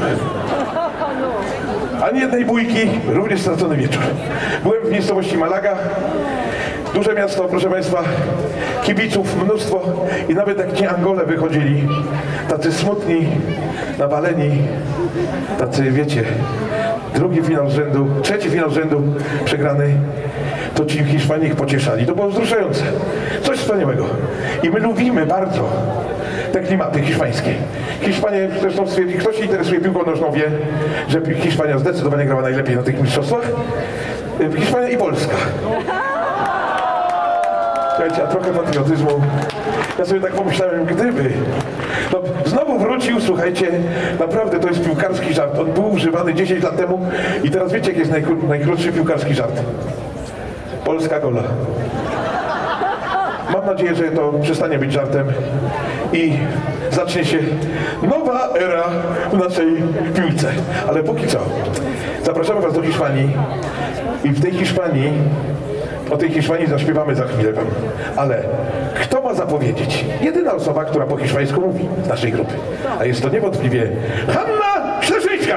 Ani jednej bójki, również stracony wieczór. Byłem w miejscowości Malaga. Duże miasto, proszę Państwa, kibiców mnóstwo i nawet jak ci Angole wychodzili, tacy smutni, nawaleni, tacy, wiecie, drugi finał z rzędu, trzeci finał z rzędu przegrany, to ci Hiszpanie ich pocieszali. To było wzruszające. Coś wspaniałego. I my lubimy bardzo te klimaty hiszpańskie. Hiszpanie, zresztą stwierdzi, kto się interesuje piłką nożną, wie, że Hiszpania zdecydowanie grała najlepiej na tych mistrzostwach. Hiszpania i Polska. Słuchajcie, a trochę patriotyzmu. Ja sobie tak pomyślałem, gdyby... No, znowu wrócił, słuchajcie, naprawdę to jest piłkarski żart. On był używany dziesięć lat temu i teraz wiecie, jaki jest najkró- najkrótszy piłkarski żart? Polska gola. Mam nadzieję, że to przestanie być żartem i zacznie się nowa era w naszej piłce. Ale póki co, zapraszamy was do Hiszpanii i w tej Hiszpanii, o tej Hiszpanii zaśpiewamy za chwilę wam. Ale kto ma zapowiedzieć? Jedyna osoba, która po hiszpańsku mówi z naszej grupy. A jest to niewątpliwie Hanna Śleżyńska!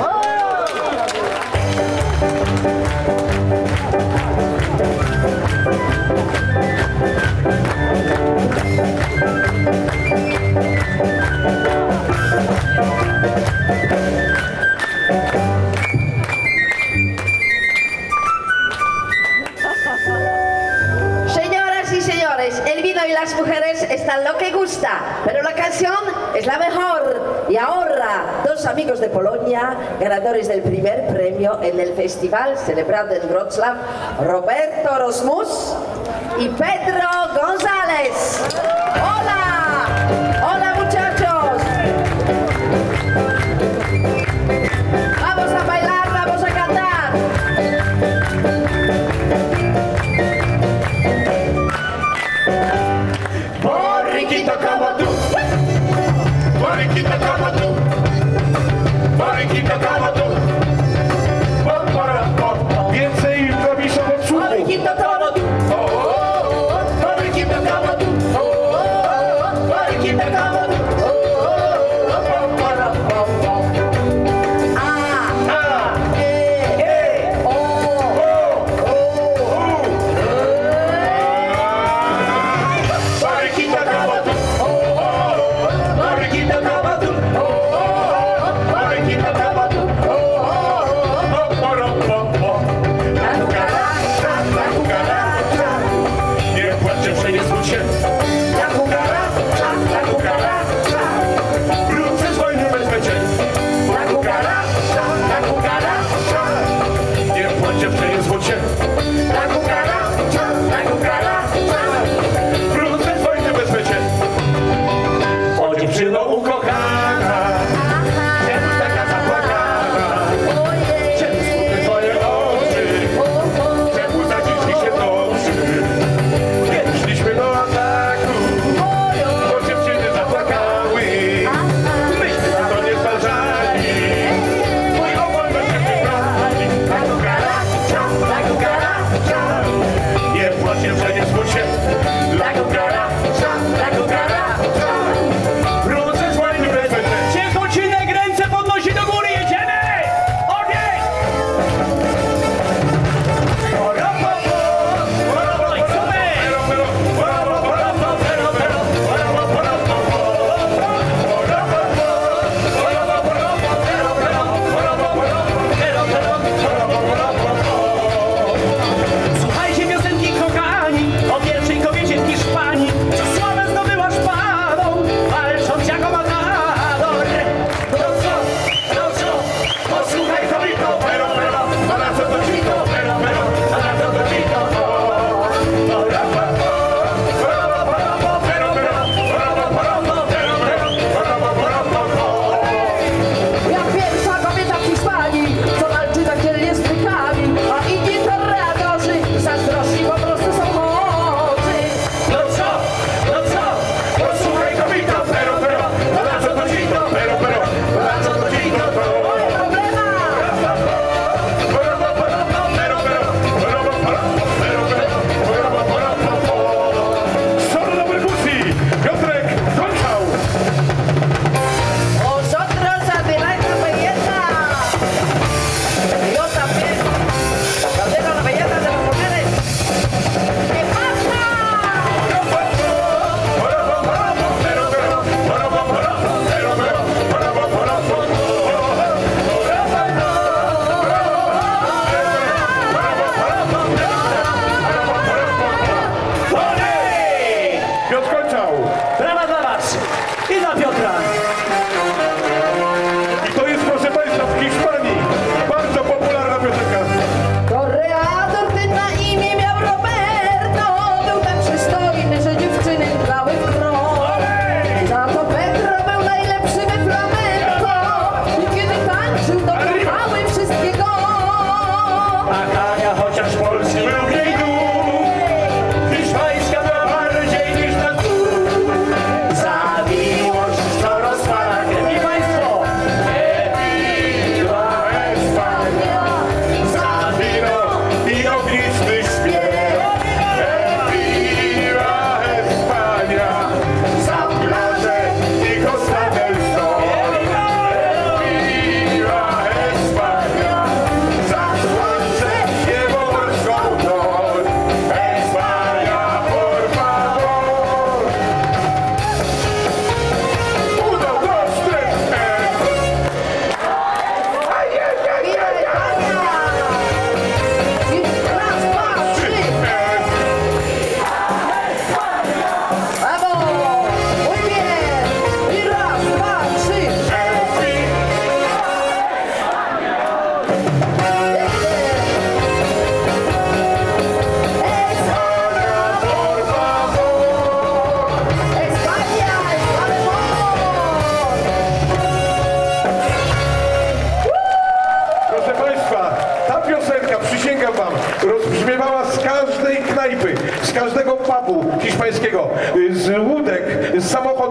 Señoras y señores, el vino y las mujeres están lo que gusta, pero la canción es la mejor. Y ahora, dos amigos de Polonia, ganadores del primer premio en el festival celebrado en Wrocław, Roberto Rosmus y Pedro González. ¡Hola! ¡Hola, muchachos! Vamos a bailar, vamos a cantar. Borriquito como tú, borriquito como tú, borriquito como tú. Pom, pom, pom. Więcej klawiszów od słuchu. Borriquito como tú. Borriquito como tú. Borriquito como tú. Pom, pom, pom, pom. A, A, E, E, O, O, U. Borriquito como tú, borriquito como tú, borriquito como tú. Pom, pom, pom, pom. la cucaracha, la cucaracha, Nie płaczcie, przeniosł się. la cucaracha, la cucaracha, Wrócę z wojny wezmę cię. la cucaracha, la cucaracha, Nie płaczcie, przeniosł się. la cucaracha, la cucaracha. Wrócę z wojny wezmę cię. O dziewczyno ukochana, czemu taka zapłakana? Czemu smutne twoje oczy? Czemu za dzieci się toczy? Kiedy szliśmy do ataku, bo dziewczyny zapłakały. Myśmy na to nie zważali. Mój obol będzie wybrali. La cucaracha, la cucaracha, Nie płaczcie, przeniosł się. la cucaracha, la cucaracha. Wrócę z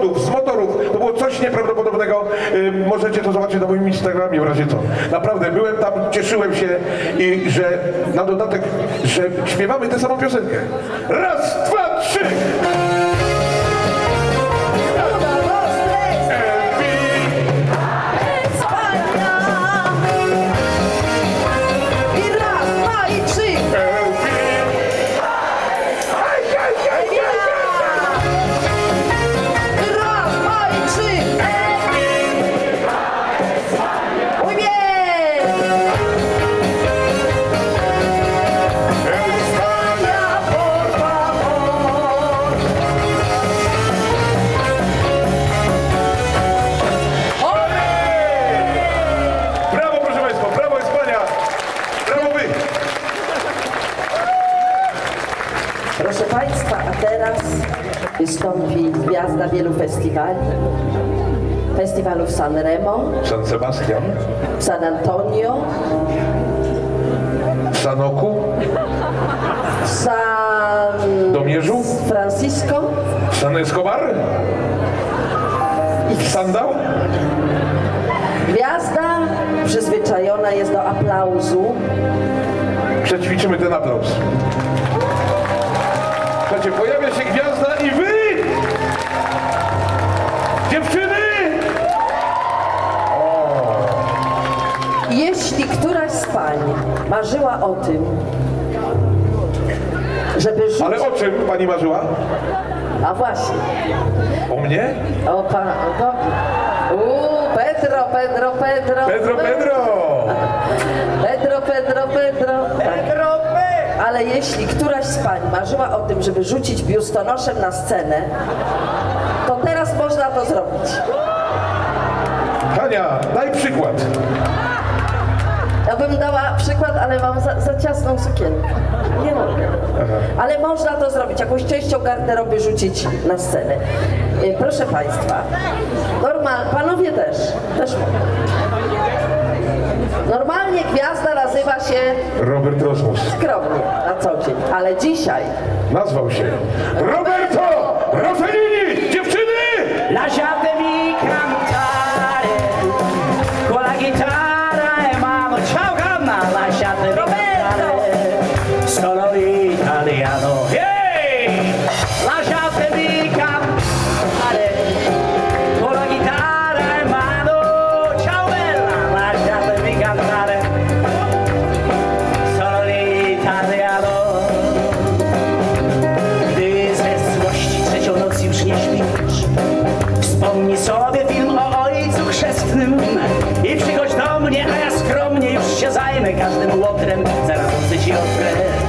samochodów, z motorów. To było coś nieprawdopodobnego. Y, możecie to zobaczyć na moim Instagramie w razie co. Naprawdę, byłem tam, cieszyłem się i że na dodatek, że śpiewamy tę samą piosenkę. Raz, dwa, trzy! Proszę Państwa, a teraz wystąpi gwiazda wielu festiwali. Festiwalu w San Remo, San Sebastian, w San Antonio, w Sanoku, w San Domierzu, Francisco, w San Escobar, w Sandał. Gwiazda przyzwyczajona jest do aplauzu. Przećwiczymy ten aplauz. Słuchajcie, pojawia się gwiazda i wy! Dziewczyny! O. Jeśli któraś z pań marzyła o tym, żeby rzucić... Ale o czym pani marzyła? A właśnie. O mnie? O pan... O, Uuu, Pedro, Pedro, Pedro. Pedro, Pedro! Pedro, Pedro, Pedro. Pedro, P! Ale jeśli któraś z pań marzyła o tym, żeby rzucić biustonoszem na scenę, to teraz można to zrobić. Hania, daj przykład. Ja bym dała przykład, ale mam za, za ciasną sukienkę. Nie mogę. Ale można to zrobić. Jakąś częścią garderoby rzucić na scenę. Y, Proszę Państwa, normal, panowie też, też mogą. Normalnie gwiazda nazywa się Robert Rosmus. skromnie na co dzień, ale dzisiaj Nazwał się Roberto Rossellini! Dziewczyny! Lasciatemi cantare con la chitarra in mano. Ciao Canna, lasciatemi cantare, sono italiano. Hey! Lasciatemi cantare con la chitarra in mano. Ciao bella, lasciatemi cantare, sono italiano. Gdy ze złości trzecią noc już nie śpisz, wspomnij sobie film o ojcu chrzestnym i przychodź do mnie, a ja skromnie już się zajmę każdym łotrem, zaraz ci odkrę.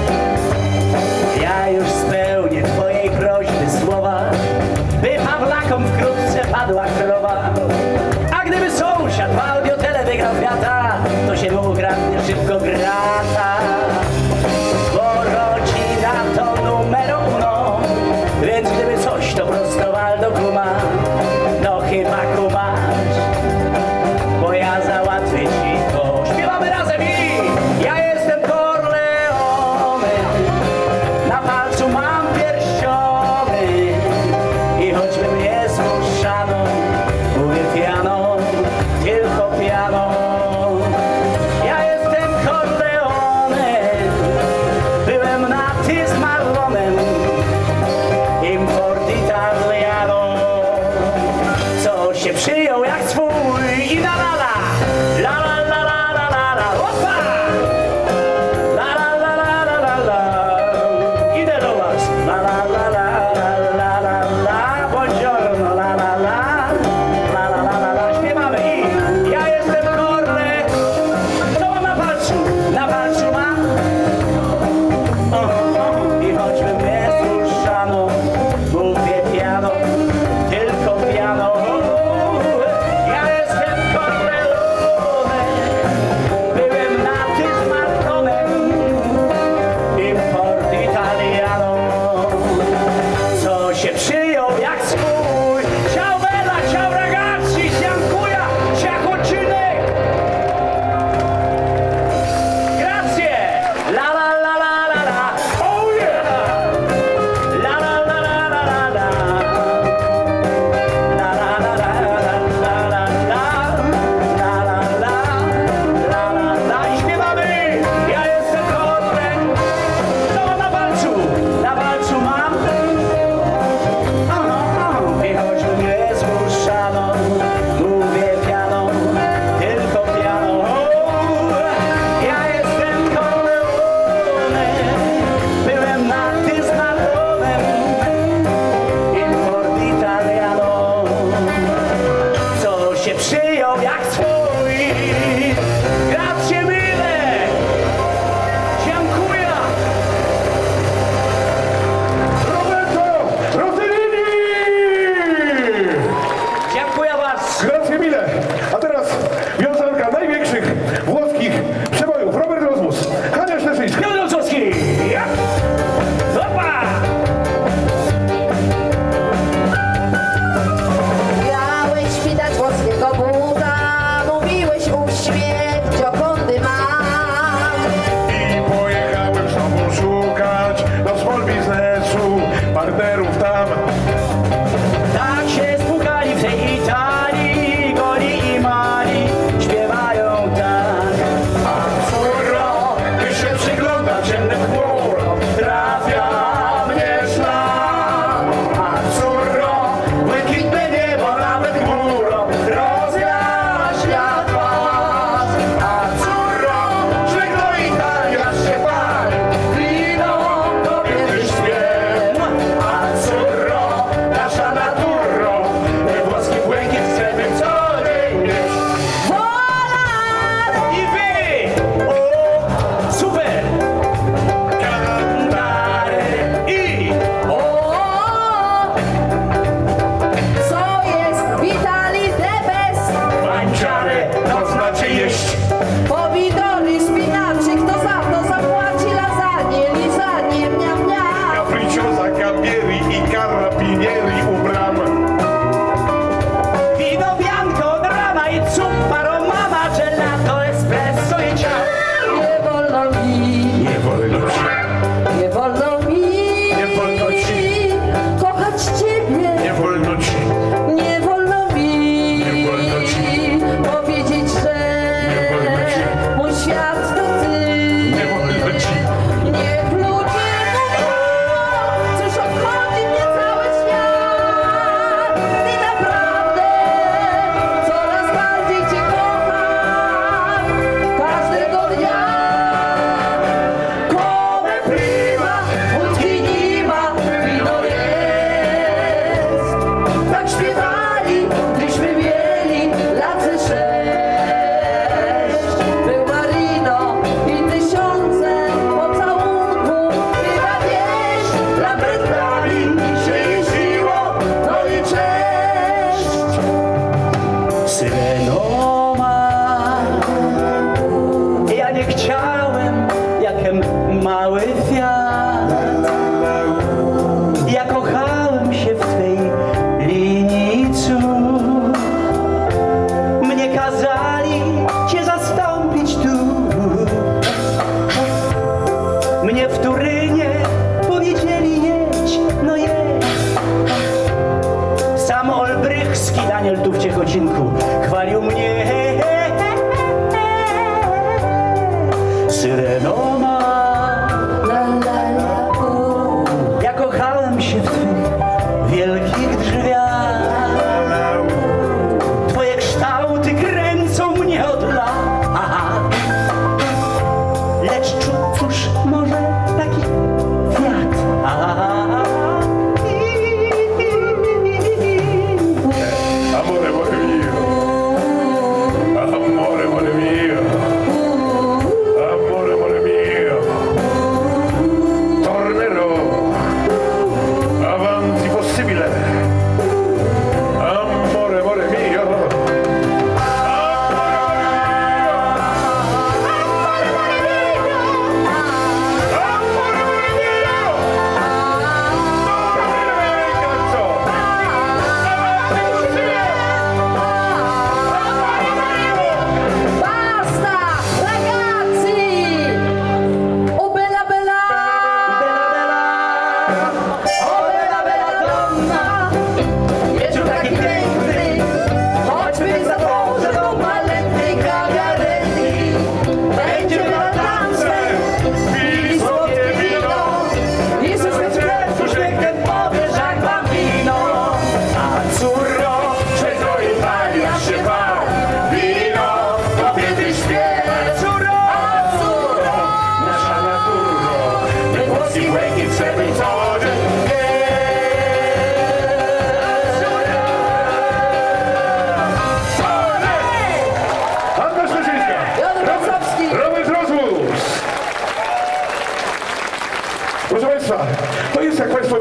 Ja już spełnię twojej prośby słowa, by Pawlakom wkrótce padła krowa. A gdyby sąsiad w audiotele wygrał kwiata, to się mu ukradnie szybko grata. Bo rodzina to numero uno, więc gdyby coś, to prosto Waldo kuma. No chyba kumasz, bo ja załatwię ci to. Śpiewamy razem i ja jestem Corleone, na palcu mam pierściony i choćby mnie zmuszano, mówię piano, tylko piano. Ja jestem Corleone, byłem na ty z Marlonem, import italiano, co się przyjął jak swój i la la la, la la la la la la la, opa! La la la la la la la, idę do was, la la la la la la la la, buongiorno, la la la, la la la la la, śpiewamy i ja jestem Corle, co mam na palcu, na palcu mam, o, o, i choćby mnie słyszano, mówię piano, tylko piano. Ja przyjął jak swój. Grazie mille! Dziękuję! Roberto Rossellini! Dziękuję bardzo! Grazie mille! A teraz wiązanka największych włoskich przebojów. Robert Rozmus, Hania Śleszyńska. Piotr Olszowski! Opa! Miałeś widać włoskiego buta, mówiłeś uśmiech, Giocondy mam. I pojechałem znowu szukać do small biznesu partnerów tam. Tak się spukali w tej Italii, goli i mali, śpiewają tak. A córo, ty się przygląda ciemnym chmurom, trafia mnie szlak. A córo, błękitne niebo nawet chmurom rozjaśnia twarz. A córo, że do Italia się pali, wino kobiety śpiew. A córo, nasza naturo, włoski błękit chcemy co dzień mieć. I wy! O! Super! Cantare I! O, co jest w Italii the best? Mangiare to znaczy jeść. Pomidory, spinaczy, kto za to zapłaci lasagne, lizanie, mniam, mniam. Capricciosa Cambieri i Carabinieri u bram. Vino bianco, drama i zuppa romana, gelato, espresso i ciao! Nie wolno mi, Nie wolno ci, nie wolno mi, Nie wolno ci. kochać ciebie. nie wolno ci, Nie wolno mi, Nie wolno ci. powiedzieć, że Nie wolno ci. mój świat to ty. nie wolno ci. Niech ludzie mówią, cóż obchodzi mnie cały świat. I naprawdę coraz bardziej cię kocham każdego dnia. Come prima, wódki nie ma, wino jest. Tak śpiewali, gdyśmy mieli lat ze sześć. Był Marino i tysiące pocałunków. Chyba wiesz, lambertami się jeździło, no i cześć. Syrenoma. Ja nie chciałem, jakem mały fiat. Ja kochałem się w twej linii cud. Mnie kazali cię zastąpić tu. Mnie w Turynie powiedzieli jedź, no jedź. Sam Olbrychski, Daniel tu w Ciechocinku, chwalił mnie. Syrenoma, La, la, la, u. ja kochałem się w twych wielkich drzwiach. Twoje kształty kręcą mnie od lat. Aha. Lecz czu- cóż może taki kwiat? Aha. Amore, amore mio. Amore, amore mio. Amore, amore mio.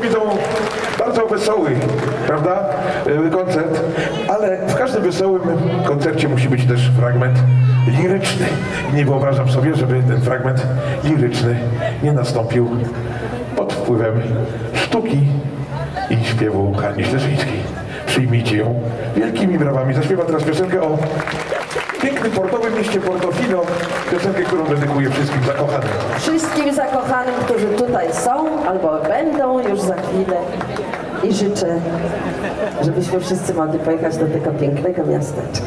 widzą bardzo wesoły, prawda, koncert, ale w każdym wesołym koncercie musi być też fragment liryczny. Nie wyobrażam sobie, żeby ten fragment liryczny nie nastąpił pod wpływem sztuki i śpiewu Hani Śleszyńskiej. Przyjmijcie ją wielkimi brawami. Zaśpiewa teraz piosenkę o pięknym portowym mieście Portofino, piosenkę, którą dedykuję wszystkim zakochanym. Wszystkim zakochanym, którzy tutaj są albo będą już za chwilę. I życzę, żebyśmy wszyscy mogli pojechać do tego pięknego miasteczka.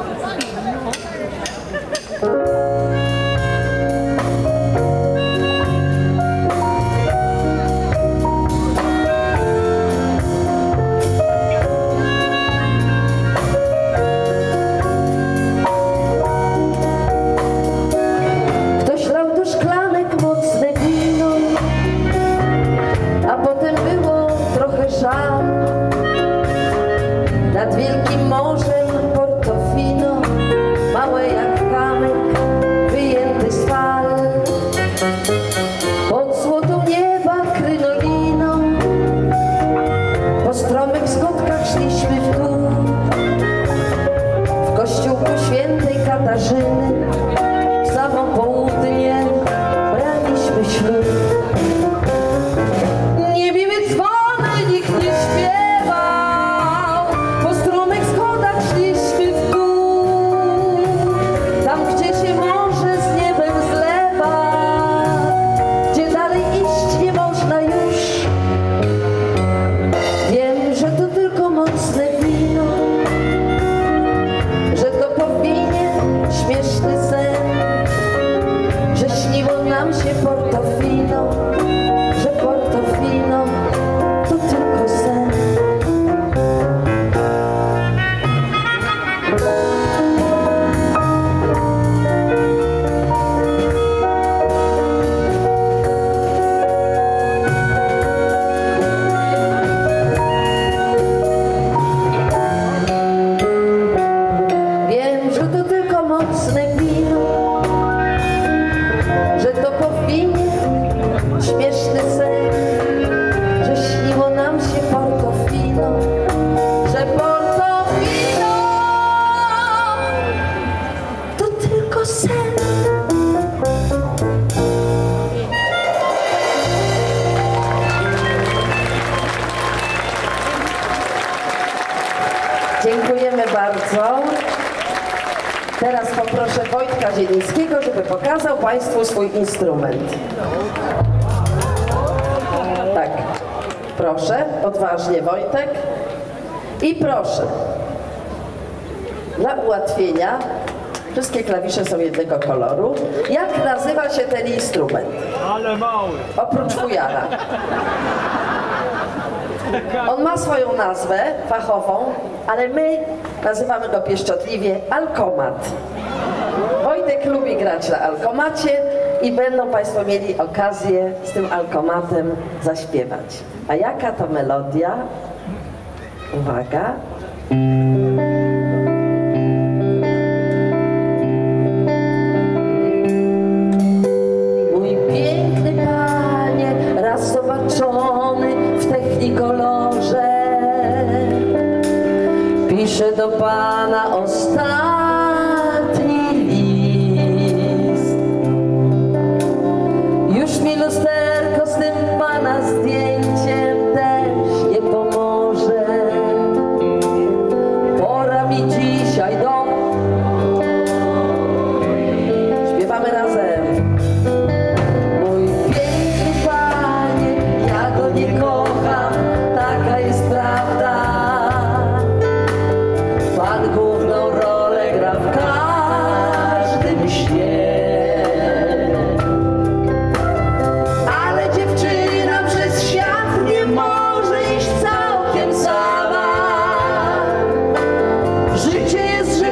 Nad wielkim morzem Portofino, małe jak kamyk, wyjęty z fal. Pod złotą nieba krynoliną, po stromych schodkach szliśmy w dół. W kościółku świętej Katarzyny, w samo południe braliśmy ślub. Portofino, że Portofino to tylko sen. Wiem, że to tylko mocne wino, że to powinien śmieszny sen, że śniło nam się Portofino, że Portofino to tylko sen. Dziękujemy bardzo. Teraz poproszę Wojtka Zielińskiego, żeby pokazał Państwu swój instrument. Tak, proszę, odważnie Wojtek. I proszę, dla ułatwienia, wszystkie klawisze są jednego koloru. Jak nazywa się ten instrument? Ale mały. Oprócz fujara. On ma swoją nazwę fachową, ale my nazywamy go pieszczotliwie alkomat. Wojtek lubi grać na alkomacie i będą Państwo mieli okazję z tym alkomatem zaśpiewać. A jaka to melodia? Uwaga. Mój piękny panie, raz zobaczony w technikolorze, piszę do pana ostatni list. Już mi lusterko z tym pana zdjęciem też nie pomoże. Pora mi dzisiaj do... Śpiewamy razem. Mój piękny panie, ja go nie kocham, taka jest prawda. Pan główną rolę gra w każdym śnie. Ale dziewczyna przez świat nie może iść całkiem sama. Życie jest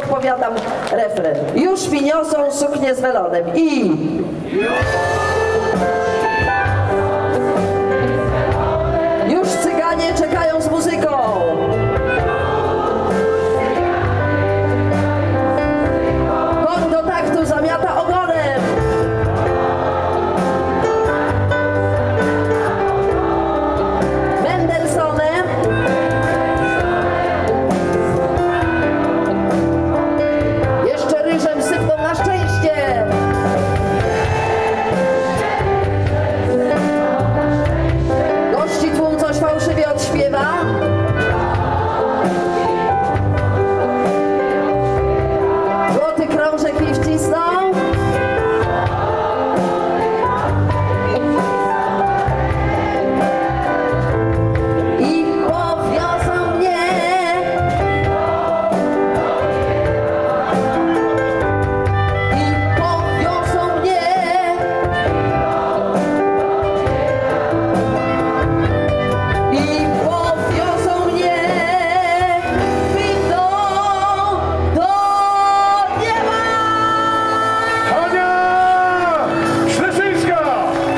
podpowiadam refren. Już mi niosą suknię z welonem i... Już cyganie czekają z muzyką. Koń do taktu zamiata ogonem. Mendelsonem. Jeszcze ryżem sypną na szczęście. Gości tłum coś fałszywie odśpiewa. Złoty krążek mi wcisnął. I powiozą mnie. I powiozą mnie. I powiozą mnie windą do nieba. Hania Śleszyńska!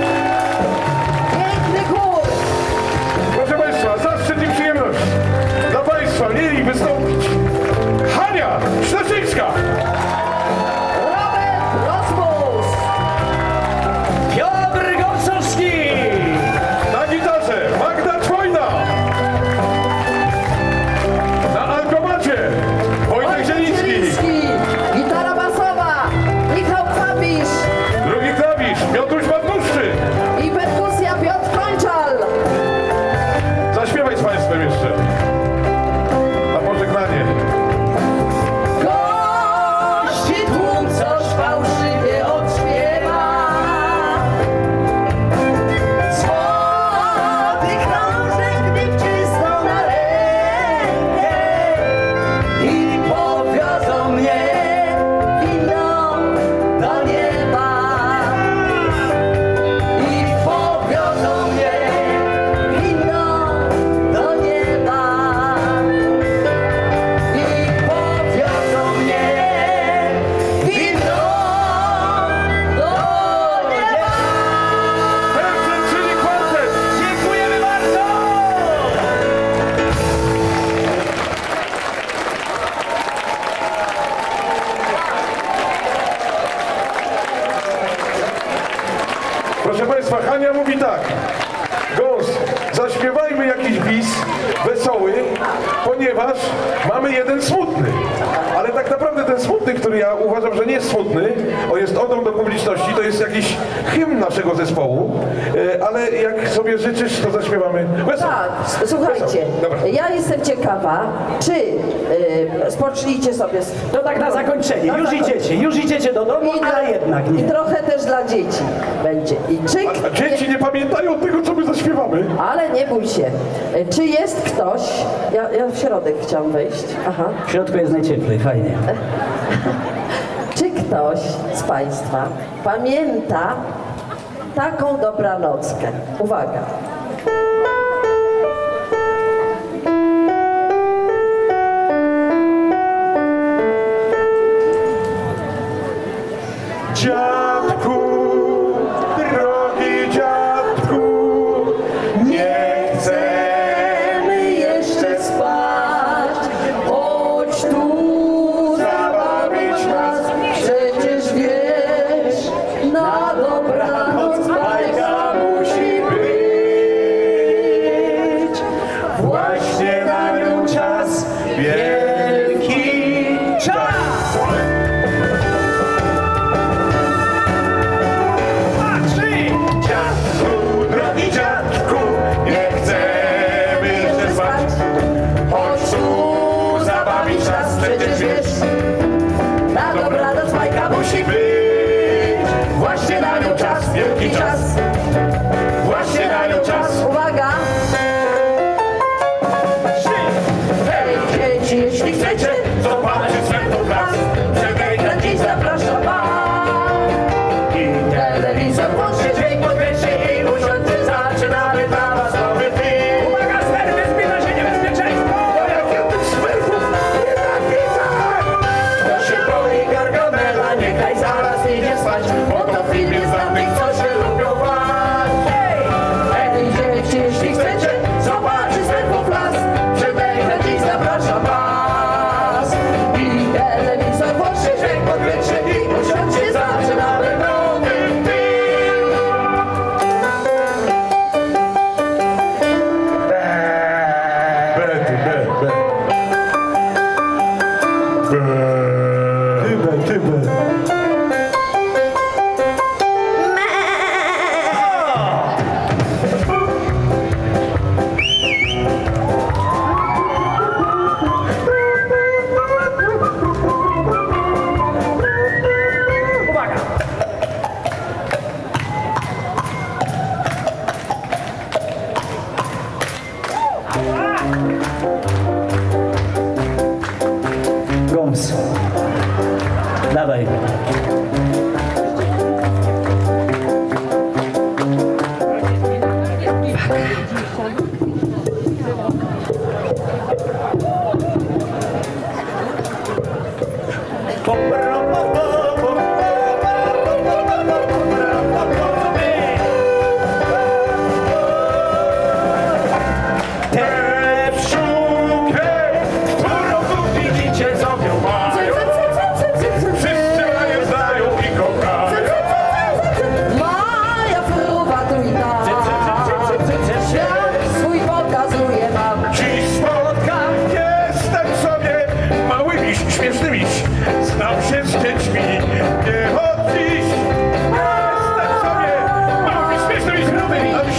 Piękny chór. Proszę Państwa, zaszczyt i przyjemność dla Państwa mieli wystąpić Hania Śleszyńska! Robert Rozmus. Piotr Gąsowski! Na gitarze Magda Czwojna! Na alkomacie Wojtek Zieliński! Zieliński. Gitara basowa. Michał Fabisz. Drugi klawisz Piotruś Bartuszczy! I perkusja Piotr Kończal. Zaśpiewaj z Państwem jeszcze na pożegnanie. Gości tłum coś fałszywie odśpiewa. Złoty krążek mi wcisnął na rękę. I powiozą mnie windą do nieba. I powiozą mnie windą do nieba. I powiozą mnie windą do nieba. Tercet, czyli kwartet! Dziękujemy bardzo! Proszę Państwa, Hania mówi tak. Gąs, zaśpiewajmy jakiś bis wesoły, ponieważ mamy jeden smutny. Ale tak naprawdę ten smutny, który ja uważam, że nie jest smutny, o jest odą do publiczności, to jest jakiś hymn naszego zespołu, e, ale jak sobie życzysz, to zaśpiewamy wesoło. Tak, słuchajcie, Dobra. ja jestem ciekawa, czy y, spocznijcie sobie z... To tak na zakończenie. Na Już zakończenie. idziecie, już idziecie do domu, I, dla, ale jednak I nie. trochę też dla dzieci będzie. I czy, A, a dzieci nie pamiętają tego, co my zaśpiewamy. ale nie bój się. Y, Czy jest ktoś... Ja, ja w środek chciałam wejść. Aha. W środku jest najcieplej, fajnie. Czy ktoś z Państwa pamięta taką dobranockę? Uwaga. Dziadku, drogi dziadku, nie Chcemy jeszcze spać, chodź tu zabawić nas. Przecież wiesz, na dobranoc bajka musi być.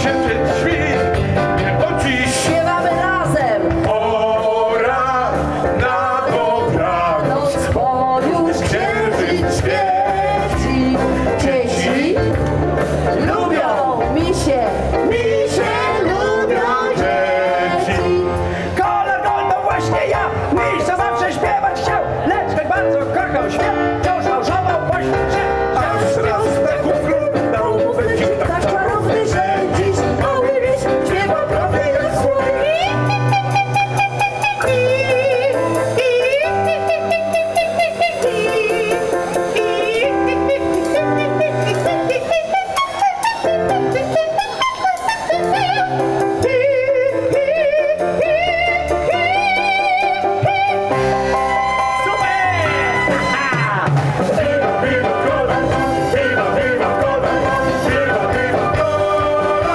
księżyc świt, bo dziś Śpiewamy razem. pora na dobranoc. Noc, bo już księżyc świeci. Dzieci lubią misie, misie lubią dzieci. Kolor gold to właśnie ja, miś co zawsze śpiewać chciał, lecz tak bardzo kochał świat, wciąż małżował pośród się. Aż raz tak uglądał, będzie Tak tak czarowny, że dziś mały miś śpiewa prawdę jak słoń. Super! Ha! Viva, viva Kola, viva, viva Kola, viva, viva Kola.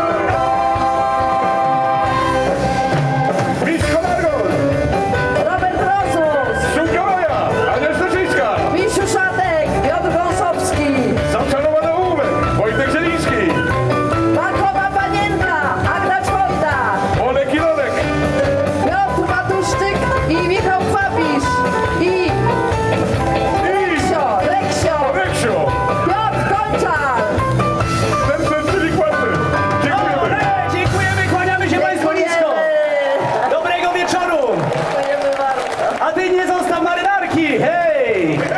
Mistrz Kolargon, Robert Rozus, Szumkowaja, Ania Stasińska, Misiu Szatek, Piotr Gąsowski, zaczarowany ołówek, Wojtek Zieliński, Bankowa Panienka, Agata Czworta, Olek i Lolek, Piotr Matuszczyk i Michał Kwapisz i i Leksio, Leksio, Reksio. Piotr Kończar. Ten, ten, czyli kwarty. Dziękujemy. Dobre, dziękujemy, kłaniamy się Państwu nisko. Dobrego wieczoru. Dziękujemy bardzo. A Ty nie zostaw marynarki, hej!